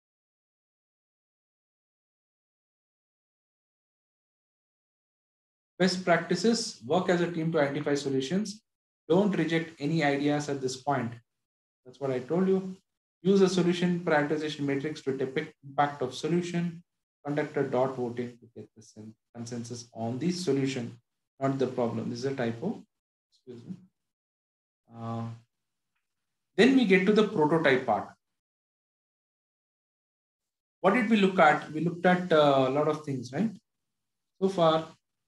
Best practices: work as a team to identify solutions. Don't reject any ideas at this point. That's what I told you. Use a solution prioritization matrix to depict impact of solution. Conduct a dot voting to get the consensus on the solution, not the problem. This is a typo. Excuse me. Then we get to the prototype part. What did we look at? We looked at a lot of things, right? So far,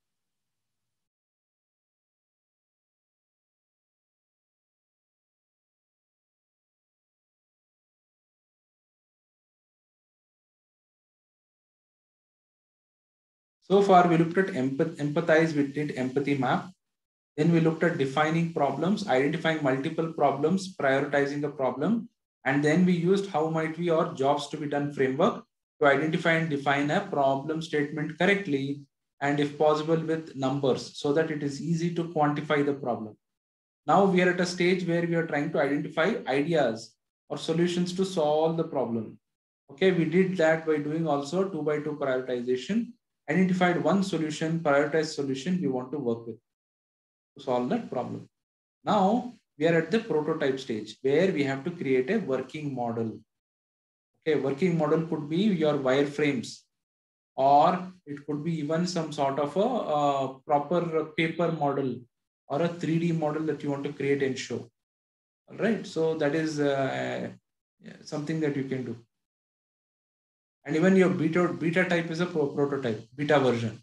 we looked at empathize, we did empathy map. Then we looked at defining problems, identifying multiple problems, prioritizing a problem. And then we used how might we or jobs to be done framework to identify and define a problem statement correctly, and if possible with numbers, so that it is easy to quantify the problem. Now we are at a stage where we are trying to identify ideas or solutions to solve the problem. Okay, we did that by doing also 2x2 prioritization, identified one solution, prioritized solution we want to work with to solve that problem. Now we are at the prototype stage where we have to create a working model. Okay, working model could be your wireframes, or it could be even some sort of a proper paper model or a 3D model that you want to create and show. All right, so that is something that you can do. And even your beta type is a prototype, beta version.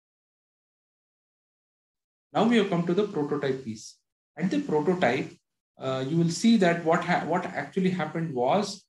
Now we have come to the prototype piece. And the prototype, you will see that what actually happened was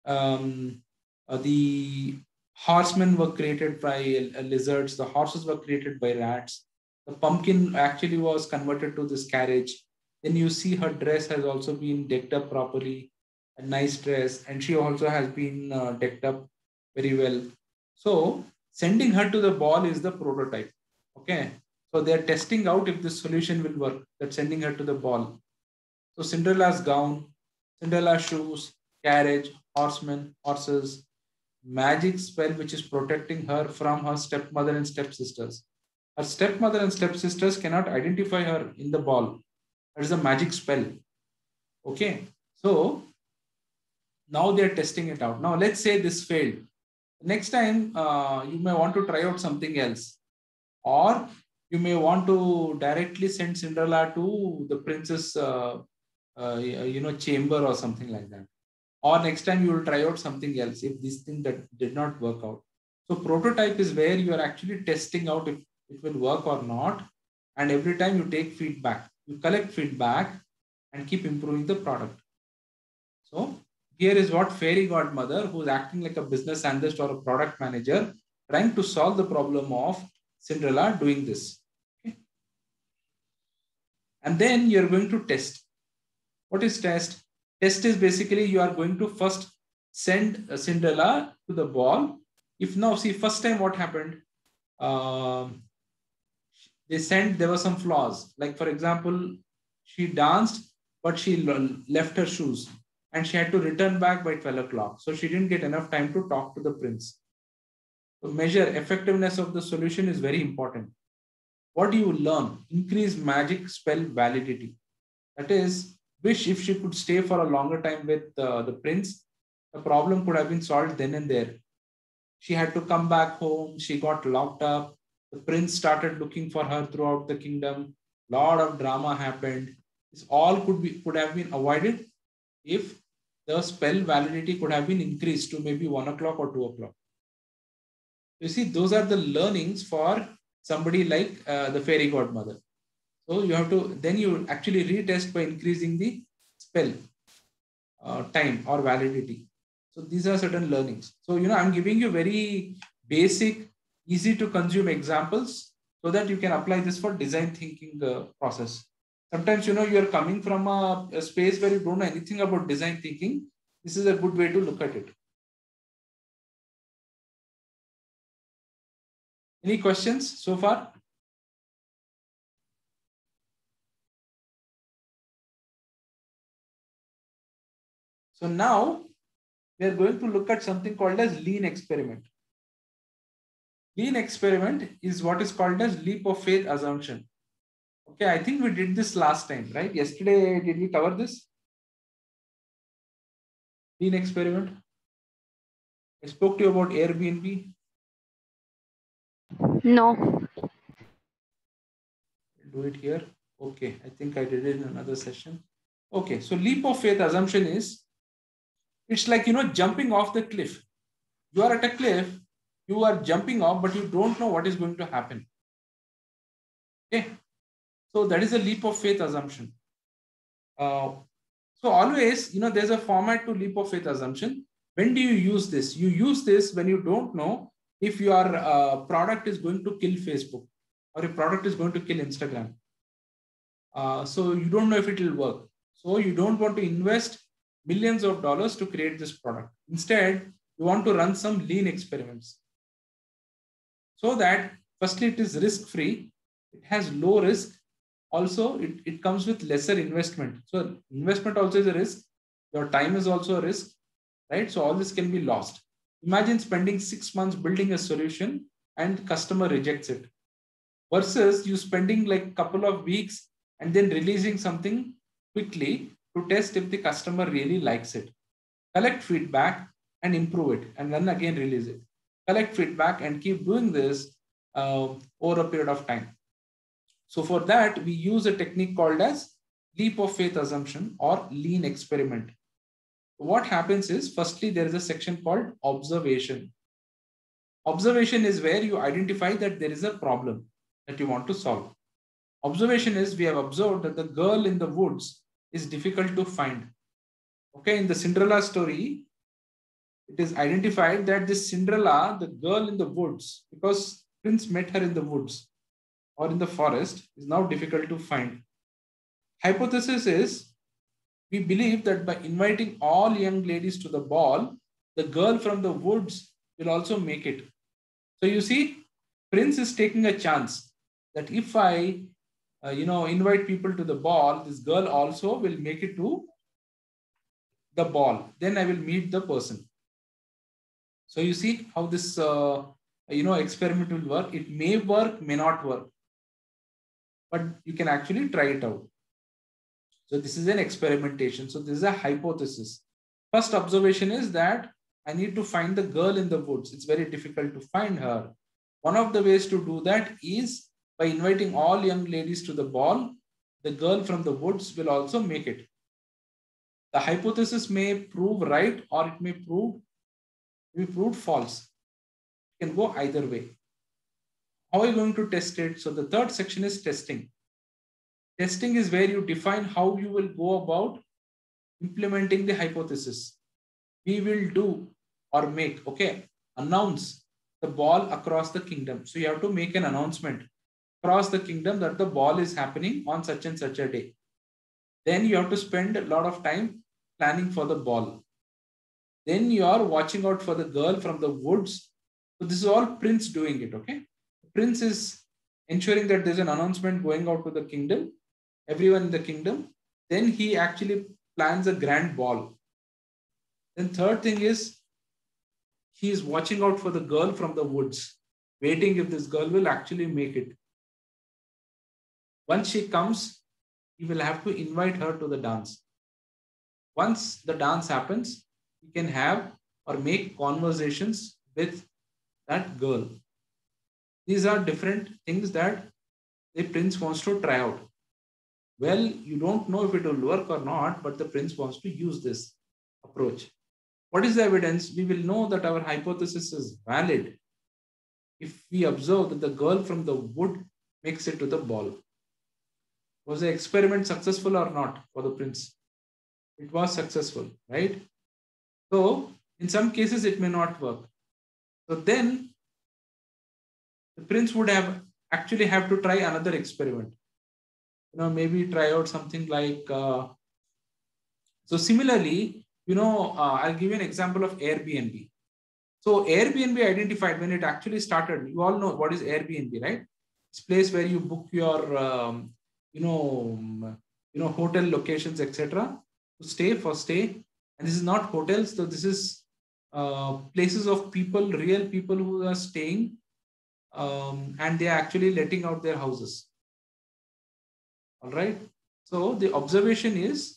the horsemen were created by lizards, the horses were created by rats, the pumpkin actually was converted to this carriage. Then you see her dress has also been decked up properly, a nice dress, and she also has been decked up very well. So sending her to the ball is the prototype. Okay, so they're testing out if this solution will work. That's sending her to the ball. So Cinderella's gown, Cinderella's shoes, carriage, horsemen, horses, magic spell which is protecting her from her stepmother and stepsisters. Her stepmother and stepsisters cannot identify her in the ball. That is a magic spell. Okay, so now they are testing it out. Now let's say this failed. Next time you may want to try out something else, or you may want to directly send Cinderella to the princess chamber or something like that. Or next time you will try out something else if this thing that did not work out. So prototype is where you are actually testing out if it will work or not. And every time you take feedback, you collect feedback and keep improving the product. So here is what fairy godmother, who is acting like a business analyst or a product manager, trying to solve the problem of Cinderella doing this. Okay. And then you're going to test. What is test? Test is basically you are going to first send Cinderella to the ball. If now, see, first time what happened? There were some flaws. Like, for example, she danced, but she left her shoes and she had to return back by 12 o'clock. So she didn't get enough time to talk to the prince. So measure effectiveness of the solution is very important. What do you learn? Increase magic spell validity. That is, wish if she could stay for a longer time with the prince, the problem could have been solved then and there. She had to come back home. She got locked up. The prince started looking for her throughout the kingdom. Lot of drama happened. This all could have been avoided if the spell validity could have been increased to maybe 1 o'clock or 2 o'clock. You see, those are the learnings for somebody like the fairy godmother. So you have to, then you actually retest by increasing the spell time or validity. So these are certain learnings. So, I'm giving you very basic, easy to consume examples so that you can apply this for design thinking process. Sometimes, you're coming from a space where you don't know anything about design thinking. This is a good way to look at it. Any questions so far? So now we are going to look at something called as lean experiment. Lean experiment is what is called as leap of faith assumption. Okay, I think we did this last time, right? Yesterday, did we cover this? Lean experiment. I spoke to you about Airbnb. No. Do it here. Okay, I think I did it in another session. Okay, so leap of faith assumption is, it's like, jumping off the cliff. You are at a cliff, you are jumping off, but you don't know what is going to happen. Okay, so that is a leap of faith assumption. So always, there's a format to leap of faith assumption. When do you use this? You use this when you don't know if your product is going to kill Facebook or your product is going to kill Instagram. So you don't know if it will work. So you don't want to invest millions of dollars to create this product. Instead, you want to run some lean experiments. So that firstly, it is risk-free. It has low risk. Also, it comes with lesser investment. So investment also is a risk. Your time is also a risk, right? So all this can be lost. Imagine spending 6 months building a solution and customer rejects it. Versus you spending like a couple of weeks and then releasing something quickly to test if the customer really likes it. Collect feedback and improve it, and then again release it. Collect feedback and keep doing this over a period of time. So for that, we use a technique called as leap of faith assumption or lean experiment. What happens is, firstly, there is a section called observation. Observation is where you identify that there is a problem that you want to solve. Observation is, we have observed that the girl in the woods is difficult to find. Okay, in the Cinderella story, it is identified that this Cinderella, the girl in the woods, because Prince met her in the woods or in the forest, is now difficult to find. Hypothesis is, we believe that by inviting all young ladies to the ball, the girl from the woods will also make it. So you see, Prince is taking a chance that if I, invite people to the ball, this girl also will make it to the ball. Then I will meet the person. So you see how this, experiment will work. It may work, may not work, but you can actually try it out. So this is an experimentation. So this is a hypothesis. First observation is that I need to find the girl in the woods. It's very difficult to find her. One of the ways to do that is by inviting all young ladies to the ball. The girl from the woods will also make it. The hypothesis may prove right or it may be proved false. It can go either way. How are you going to test it? So the third section is testing. Testing is where you define how you will go about implementing the hypothesis. We will do or make, announce the ball across the kingdom. So you have to make an announcement across the kingdom that the ball is happening on such and such a day. Then you have to spend a lot of time planning for the ball. Then you are watching out for the girl from the woods. So this is all Prince doing it, okay? Prince is ensuring that there's an announcement going out to the kingdom, everyone in the kingdom. Then he actually plans a grand ball. Then third thing is, he is watching out for the girl from the woods, waiting if this girl will actually make it. Once she comes, he will have to invite her to the dance. Once the dance happens, he can have or make conversations with that girl. These are different things that the prince wants to try out. Well, you don't know if it will work or not, but the prince wants to use this approach. What is the evidence? We will know that our hypothesis is valid if we observe that the girl from the wood makes it to the ball. Was the experiment successful or not for the prince? It was successful, right? So in some cases, it may not work. So then the prince would have to try another experiment. Maybe try out something like, so similarly, I'll give you an example of Airbnb. So Airbnb identified when it actually started, you all know what is Airbnb, right? It's a place where you book your, hotel locations, etc. to stay. And this is not hotels, so this is places of people, real people who are staying, and they are actually letting out their houses. All right. So the observation is,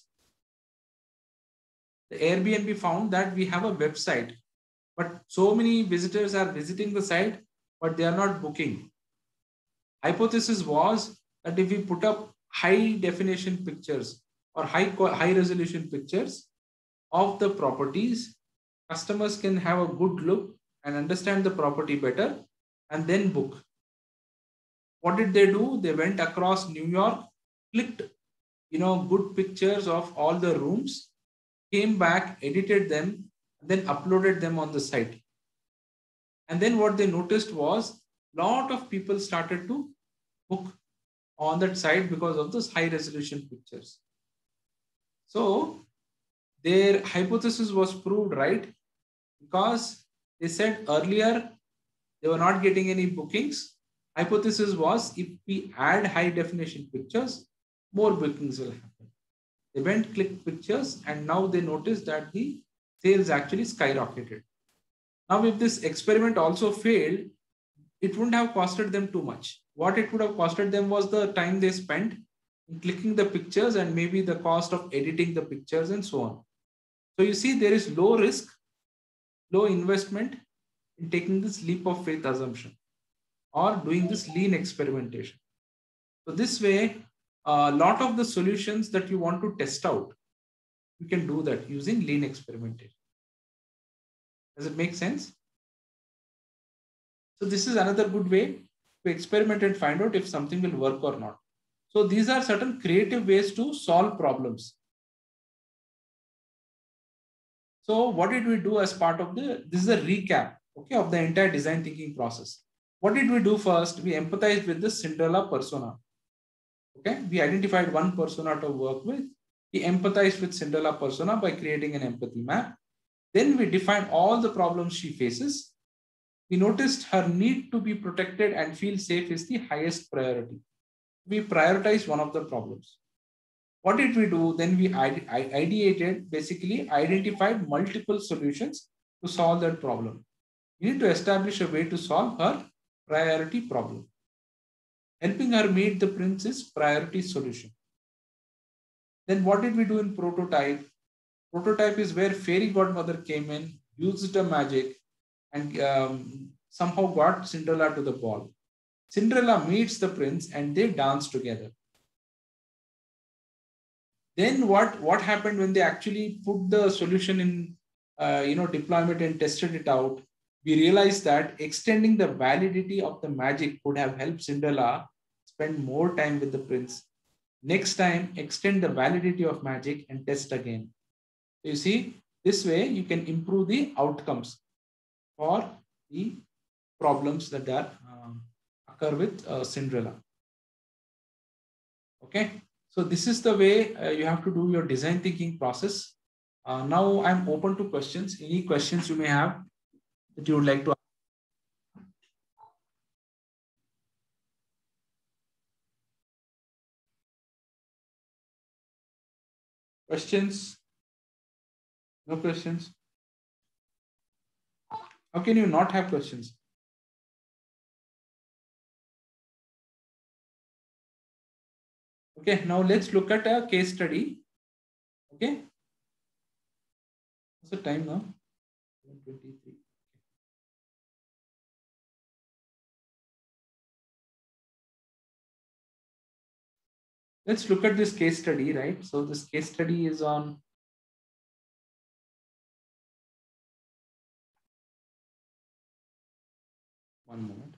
the Airbnb found that we have a website, but so many visitors are visiting the site, but they are not booking. Hypothesis was that if we put up high definition pictures or high resolution pictures of the properties, customers can have a good look and understand the property better and then book. What did they do? They went across New York, clicked, good pictures of all the rooms, came back, edited them, and then uploaded them on the site. And then what they noticed was a lot of people started to book on that site because of those high resolution pictures. So their hypothesis was proved right because they said earlier they were not getting any bookings. Hypothesis was, if we add high definition pictures, more bookings will happen. They went, clicked pictures, and now they noticed that the sales actually skyrocketed. Now, if this experiment also failed, it wouldn't have costed them too much. What it would have costed them was the time they spent in clicking the pictures and maybe the cost of editing the pictures and so on. So you see, there is low risk, low investment in taking this leap of faith assumption or doing this lean experimentation. So this way, a lot of the solutions that you want to test out, you can do that using lean experimentation. Does it make sense? So this is another good way to experiment and find out if something will work or not. So these are certain creative ways to solve problems. So what did we do as part of this is a recap, okay, of the entire design thinking process. What did we do first? We empathized with the Cinderella persona. Okay, we identified one persona to work with. We empathized with Cinderella persona by creating an empathy map. Then we defined all the problems she faces. We noticed her need to be protected and feel safe is the highest priority. We prioritized one of the problems. What did we do? Then we ideated, basically identified multiple solutions to solve that problem. We need to establish a way to solve her priority problem. Helping her meet the prince's priority solution. Then what did we do in prototype? Prototype is where fairy godmother came in, used the magic, and somehow got Cinderella to the ball. Cinderella meets the prince and they dance together. Then what happened when they actually put the solution in deployment and tested it out? We realized that extending the validity of the magic would have helped Cinderella spend more time with the prince. Next time, extend the validity of magic and test again. So you see, this way you can improve the outcomes for the problems that are occur with Cinderella. Okay, so this is the way you have to do your design thinking process. Now I'm open to questions. Any questions you may have that you would like to ask? Questions? No questions? How can you not have questions? Okay, now let's look at a case study. Okay. What's the time now? 7:23. Let's look at this case study, right? So this case study is on one moment.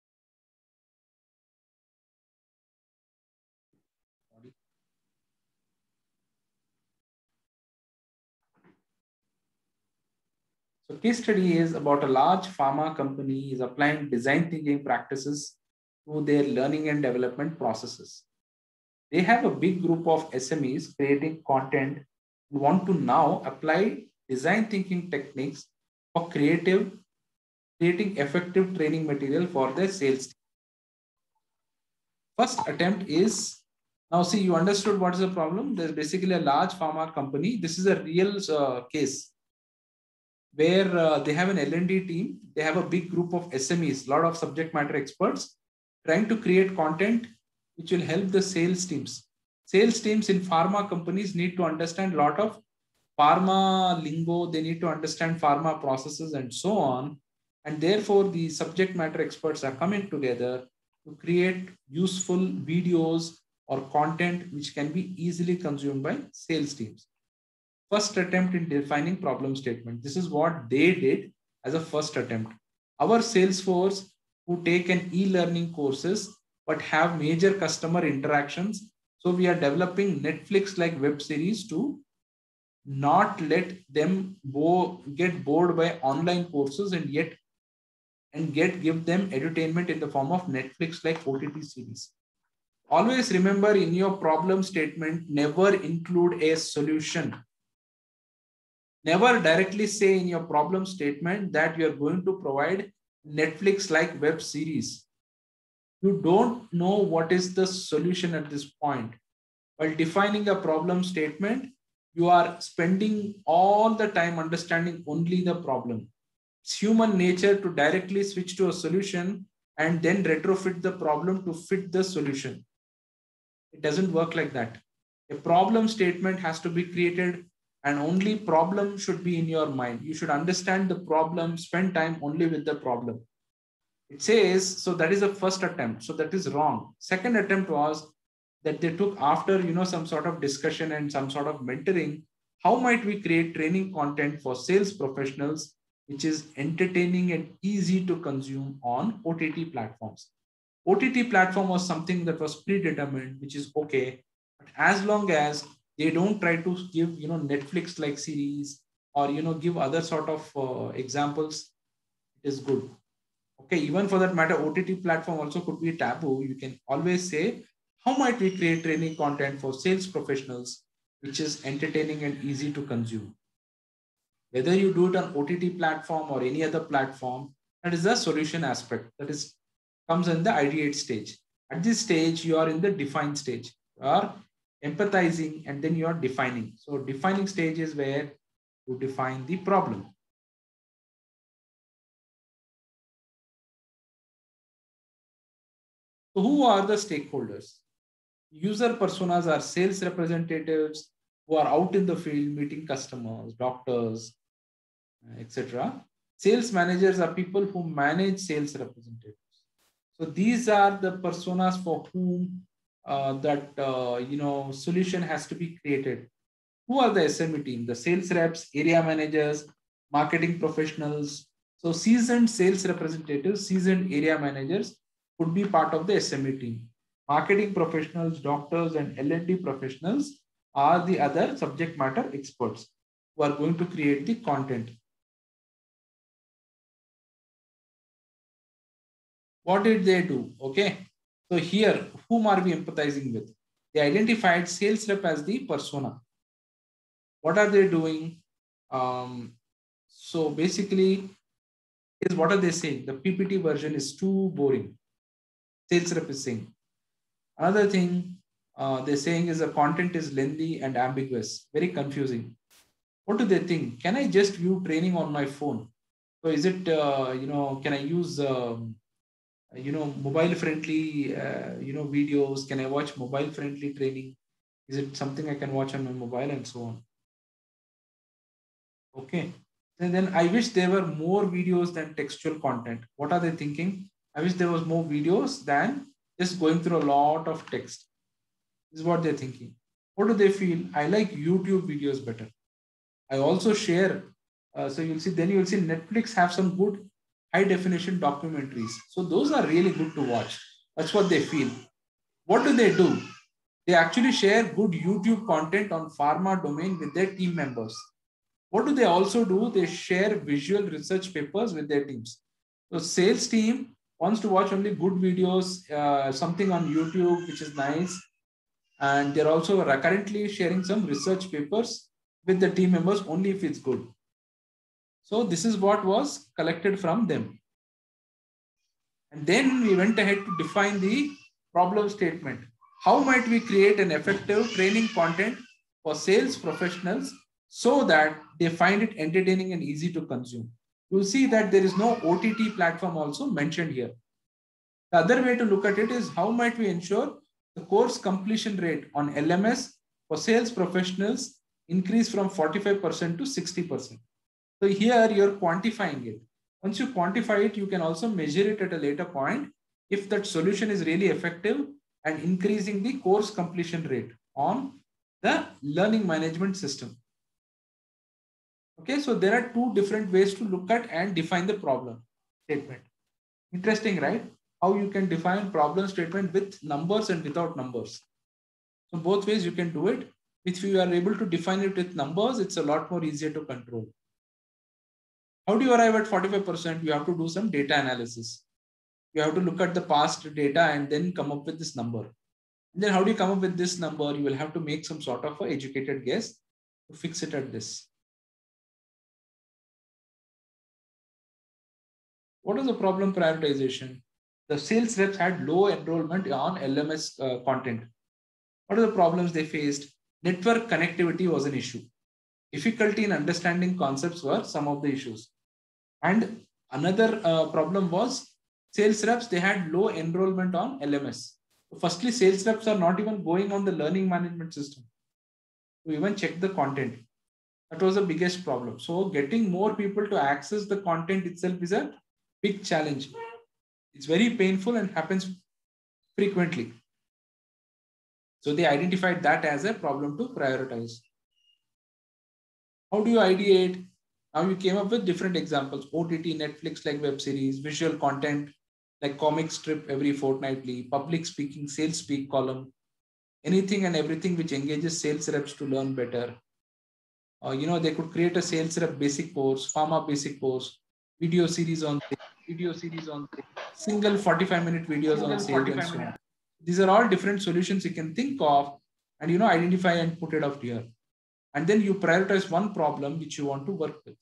So case study is about a large pharma company is applying design thinking practices to their learning and development processes. They have a big group of SMEs creating content and want to now apply design thinking techniques for creating effective training material for their sales team. First attempt is, now see, you understood what is the problem. There's basically a large pharma company. This is a real case where they have an L&D team. They have a big group of SMEs, a lot of subject matter experts trying to create content which will help the sales teams. Sales teams in pharma companies need to understand a lot of pharma lingo. They need to understand pharma processes and so on. And therefore, the subject matter experts are coming together to create useful videos or content which can be easily consumed by sales teams. First attempt in defining problem statement. This is what they did as a first attempt. Our sales force who take an e-learning courses but have major customer interactions. So we are developing Netflix-like web series to not let them get bored by online courses and give them edutainment in the form of Netflix-like OTT series. Always remember, in your problem statement, never include a solution. Never directly say in your problem statement that you are going to provide Netflix-like web series. You don't know what is the solution at this point. While defining a problem statement, you are spending all the time understanding only the problem. It's human nature to directly switch to a solution and then retrofit the problem to fit the solution. It doesn't work like that. A problem statement has to be created and only problem should be in your mind. You should understand the problem, spend time only with the problem. It says, so that is the first attempt. So that is wrong. Second attempt was that they took after, some sort of discussion and some sort of mentoring. How might we create training content for sales professionals, which is entertaining and easy to consume on OTT platforms? OTT platform was something that was predetermined, which is okay. But as long as they don't try to give, Netflix-like series or give other sort of examples, it is good. Okay, even for that matter, OTT platform also could be a taboo. You can always say, how might we create training content for sales professionals, which is entertaining and easy to consume? Whether you do it on OTT platform or any other platform, that is the solution aspect. That is comes in the ideate stage. At this stage, you are in the define stage. You are empathizing and then you are defining. So defining stage is where you define the problem. So who are the stakeholders? User personas are sales representatives who are out in the field meeting customers, doctors, etc. Sales managers are people who manage sales representatives. So these are the personas for whom that solution has to be created. Who are the SME team? The sales reps, area managers, marketing professionals. So seasoned sales representatives, seasoned area managers could be part of the SME team. Marketing professionals, doctors, and L&D professionals are the other subject matter experts who are going to create the content. What did they do? Okay. So here, whom are we empathizing with? They identified sales rep as the persona. What are they doing? So basically, what are they saying? The PPT version is too boring. Sales rep is saying. Another thing they're saying is the content is lengthy and ambiguous, very confusing. What do they think? Can I just view training on my phone? So is it, can I use mobile friendly videos? Can I watch mobile friendly training? Is it something I can watch on my mobile, and so on? Okay, and then I wish there were more videos than textual content. What are they thinking? I wish there was more videos than just going through a lot of text. This is what they're thinking. What do they feel? I like YouTube videos better. I also share, so you'll see Netflix have some good high definition documentaries. So those are really good to watch. That's what they feel. What do? They actually share good YouTube content on pharma domain with their team members. What do they also do? They share visual research papers with their teams. So sales team wants to watch only good videos, something on YouTube, which is nice. And they're also currently sharing some research papers with the team members only if it's good. So this is what was collected from them. And then we went ahead to define the problem statement. How might we create an effective training content for sales professionals so that they find it entertaining and easy to consume? You'll see that there is no OTT platform also mentioned here. The other way to look at it is how might we ensure the course completion rate on LMS for sales professionals increase from 45% to 60%. So here you're quantifying it. Once you quantify it, you can also measure it at a later point if that solution is really effective and increasing the course completion rate on the learning management system. Okay, so there are two different ways to look at and define the problem statement. Interesting, right? How you can define problem statement with numbers and without numbers. So both ways you can do it. If you are able to define it with numbers, it's a lot more easier to control. How do you arrive at 45%? You have to do some data analysis. You have to look at the past data and then come up with this number. And then how do you come up with this number? You will have to make some sort of an educated guess to fix it at this. What is the problem prioritization? The sales reps had low enrollment on LMS content. What are the problems they faced? Network connectivity was an issue. Difficulty in understanding concepts were some of the issues. And another problem was sales reps, they had low enrollment on LMS. So firstly, sales reps are not even going on the learning management system to even check the content. That was the biggest problem. So getting more people to access the content itself is a big challenge. It's very painful and happens frequently. So they identified that as a problem to prioritize. How do you ideate? Now you came up with different examples: OTT, Netflix like web series, visual content like comic strip every fortnightly, public speaking, sales speak column, anything and everything which engages sales reps to learn better. They could create a sales rep basic course, pharma basic course, video series on single 45-minute videos on sales and so on. These are all different solutions you can think of and identify and put it out here. And then you prioritize one problem which you want to work with.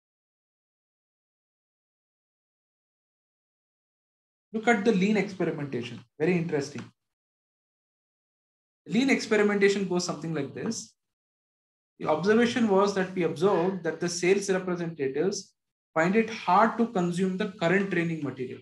Look at the lean experimentation. Very interesting. Lean experimentation goes something like this. The observation was that we observed that the sales representatives find it hard to consume the current training material.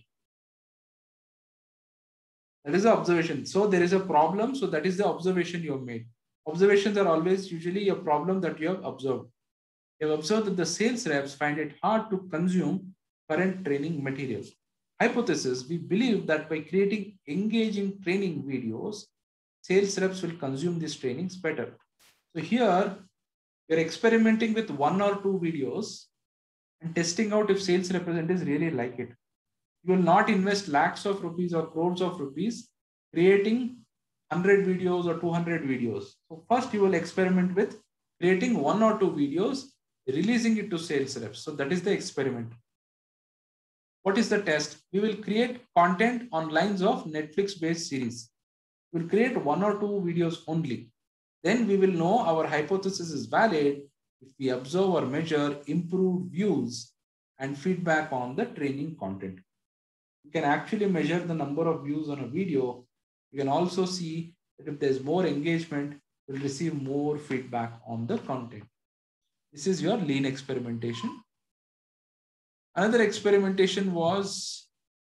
That is the observation. So there is a problem. So that is the observation you have made. Observations are always usually a problem that you have observed. You have observed that the sales reps find it hard to consume current training material. Hypothesis, we believe that by creating engaging training videos, sales reps will consume these trainings better. So here, you're experimenting with 1 or 2 videos and testing out if sales representatives really like it. You will not invest lakhs of rupees or crores of rupees creating 100 videos or 200 videos. So first you will experiment with creating 1 or 2 videos, releasing it to sales reps. So that is the experiment. What is the test? We will create content on lines of Netflix-based series. We'll create 1 or 2 videos only. Then we will know our hypothesis is valid if we observe or measure improved views and feedback on the training content. You can actually measure the number of views on a video. You can also see that if there's more engagement, you'll receive more feedback on the content. This is your lean experimentation. Another experimentation was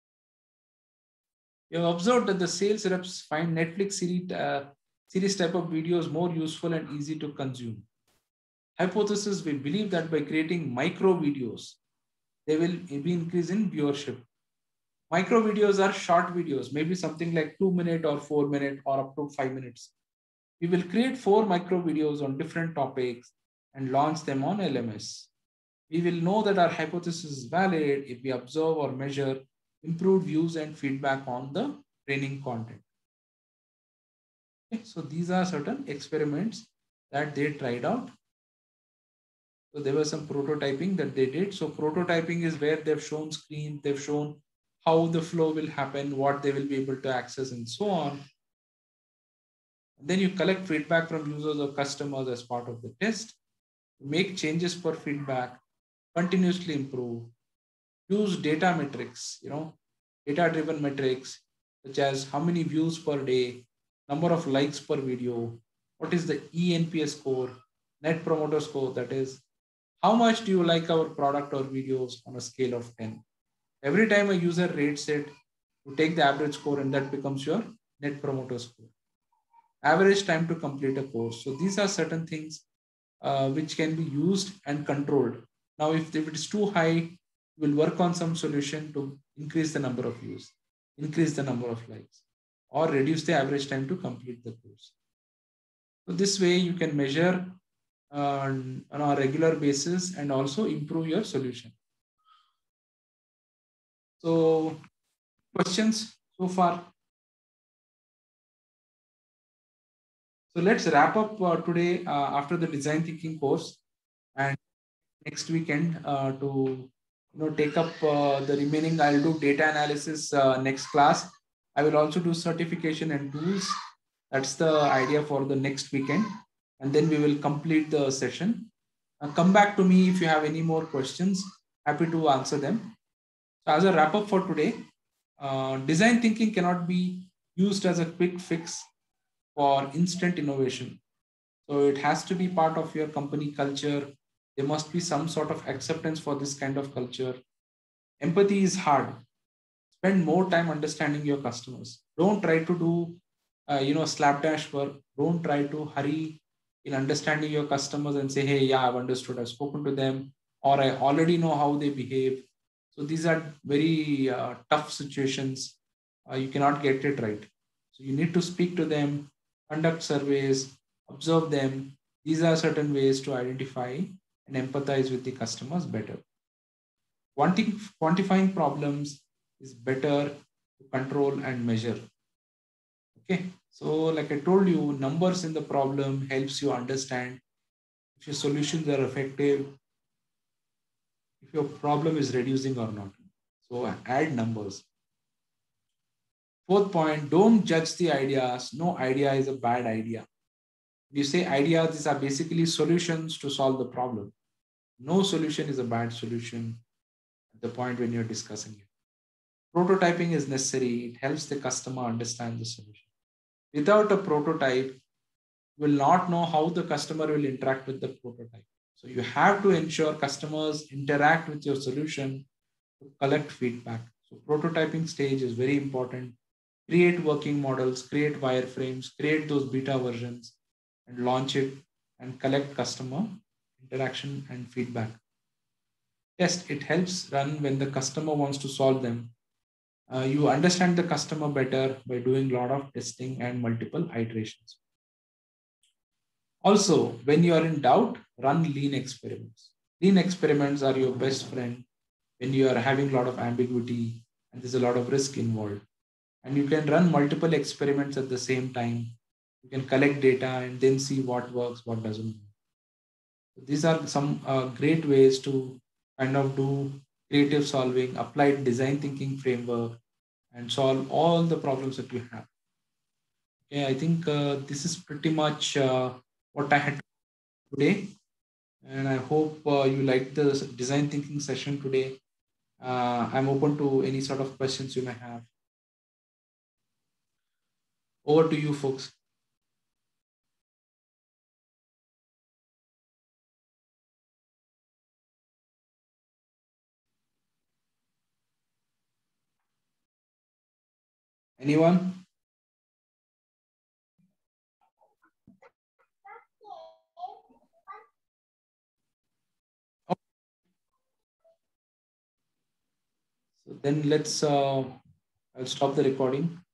you have observed that the sales reps find Netflix series type of videos more useful and easy to consume. Hypothesis, we believe that by creating micro videos, they will be increase in viewership. Micro videos are short videos, maybe something like 2 minutes or 4 minutes or up to 5 minutes. We will create 4 micro videos on different topics and launch them on LMS. We will know that our hypothesis is valid if we observe or measure improved views and feedback on the training content. Okay, so these are certain experiments that they tried out. So there was some prototyping that they did. So prototyping is where they've shown screens, they've shown how the flow will happen, what they will be able to access and so on. And then you collect feedback from users or customers as part of the test, make changes per feedback, continuously improve, use data metrics, data-driven metrics, such as how many views per day, number of likes per video, what is the eNPS score, net promoter score, that is, how much do you like our product or videos on a scale of 10? Every time a user rates it, you take the average score and that becomes your net promoter score. Average time to complete a course. So these are certain things which can be used and controlled. Now, if it is too high, we'll work on some solution to increase the number of views, increase the number of likes, or reduce the average time to complete the course. So this way you can measure on a regular basis and also improve your solution. So questions so far? So let's wrap up today after the design thinking course, and next weekend to take up the remaining. I'll do data analysis next class. I will also do certification and tools. That's the idea for the next weekend, and then we will complete the session. Come back to me if you have any more questions. Happy to answer them. So as a wrap up for today, design thinking cannot be used as a quick fix for instant innovation. So it has to be part of your company culture. There must be some sort of acceptance for this kind of culture. Empathy is hard. Spend more time understanding your customers. Don't try to do, slapdash work. Don't try to hurry in understanding your customers and say, hey, yeah, I've understood. I've spoken to them, or I already know how they behave. So these are very tough situations. You cannot get it right. So you need to speak to them, conduct surveys, observe them. These are certain ways to identify and empathize with the customers better. Quantifying problems is better to control and measure. Okay, so like I told you, numbers in the problem helps you understand if your solutions are effective, if your problem is reducing or not. So add numbers. Fourth point, don't judge the ideas. No idea is a bad idea. You say ideas, these are basically solutions to solve the problem. No solution is a bad solution at the point when you're discussing it. Prototyping is necessary. It helps the customer understand the solution. Without a prototype, you will not know how the customer will interact with the prototype. So you have to ensure customers interact with your solution to collect feedback. So prototyping stage is very important. Create working models, create wireframes, create those beta versions and launch it and collect customer interaction and feedback. Test, it helps run when the customer wants to solve them. You understand the customer better by doing a lot of testing and multiple iterations. Also, when you are in doubt, run lean experiments. Lean experiments are your best friend when you are having a lot of ambiguity and there's a lot of risk involved. And you can run multiple experiments at the same time. You can collect data and then see what works, what doesn't work. These are some great ways to kind of do creative solving, applied design thinking framework, and solve all the problems that you have. Okay, I think this is pretty much what I had today. And I hope you liked the design thinking session today. I'm open to any sort of questions you may have. Over to you, folks. Anyone? So then let's, I'll stop the recording.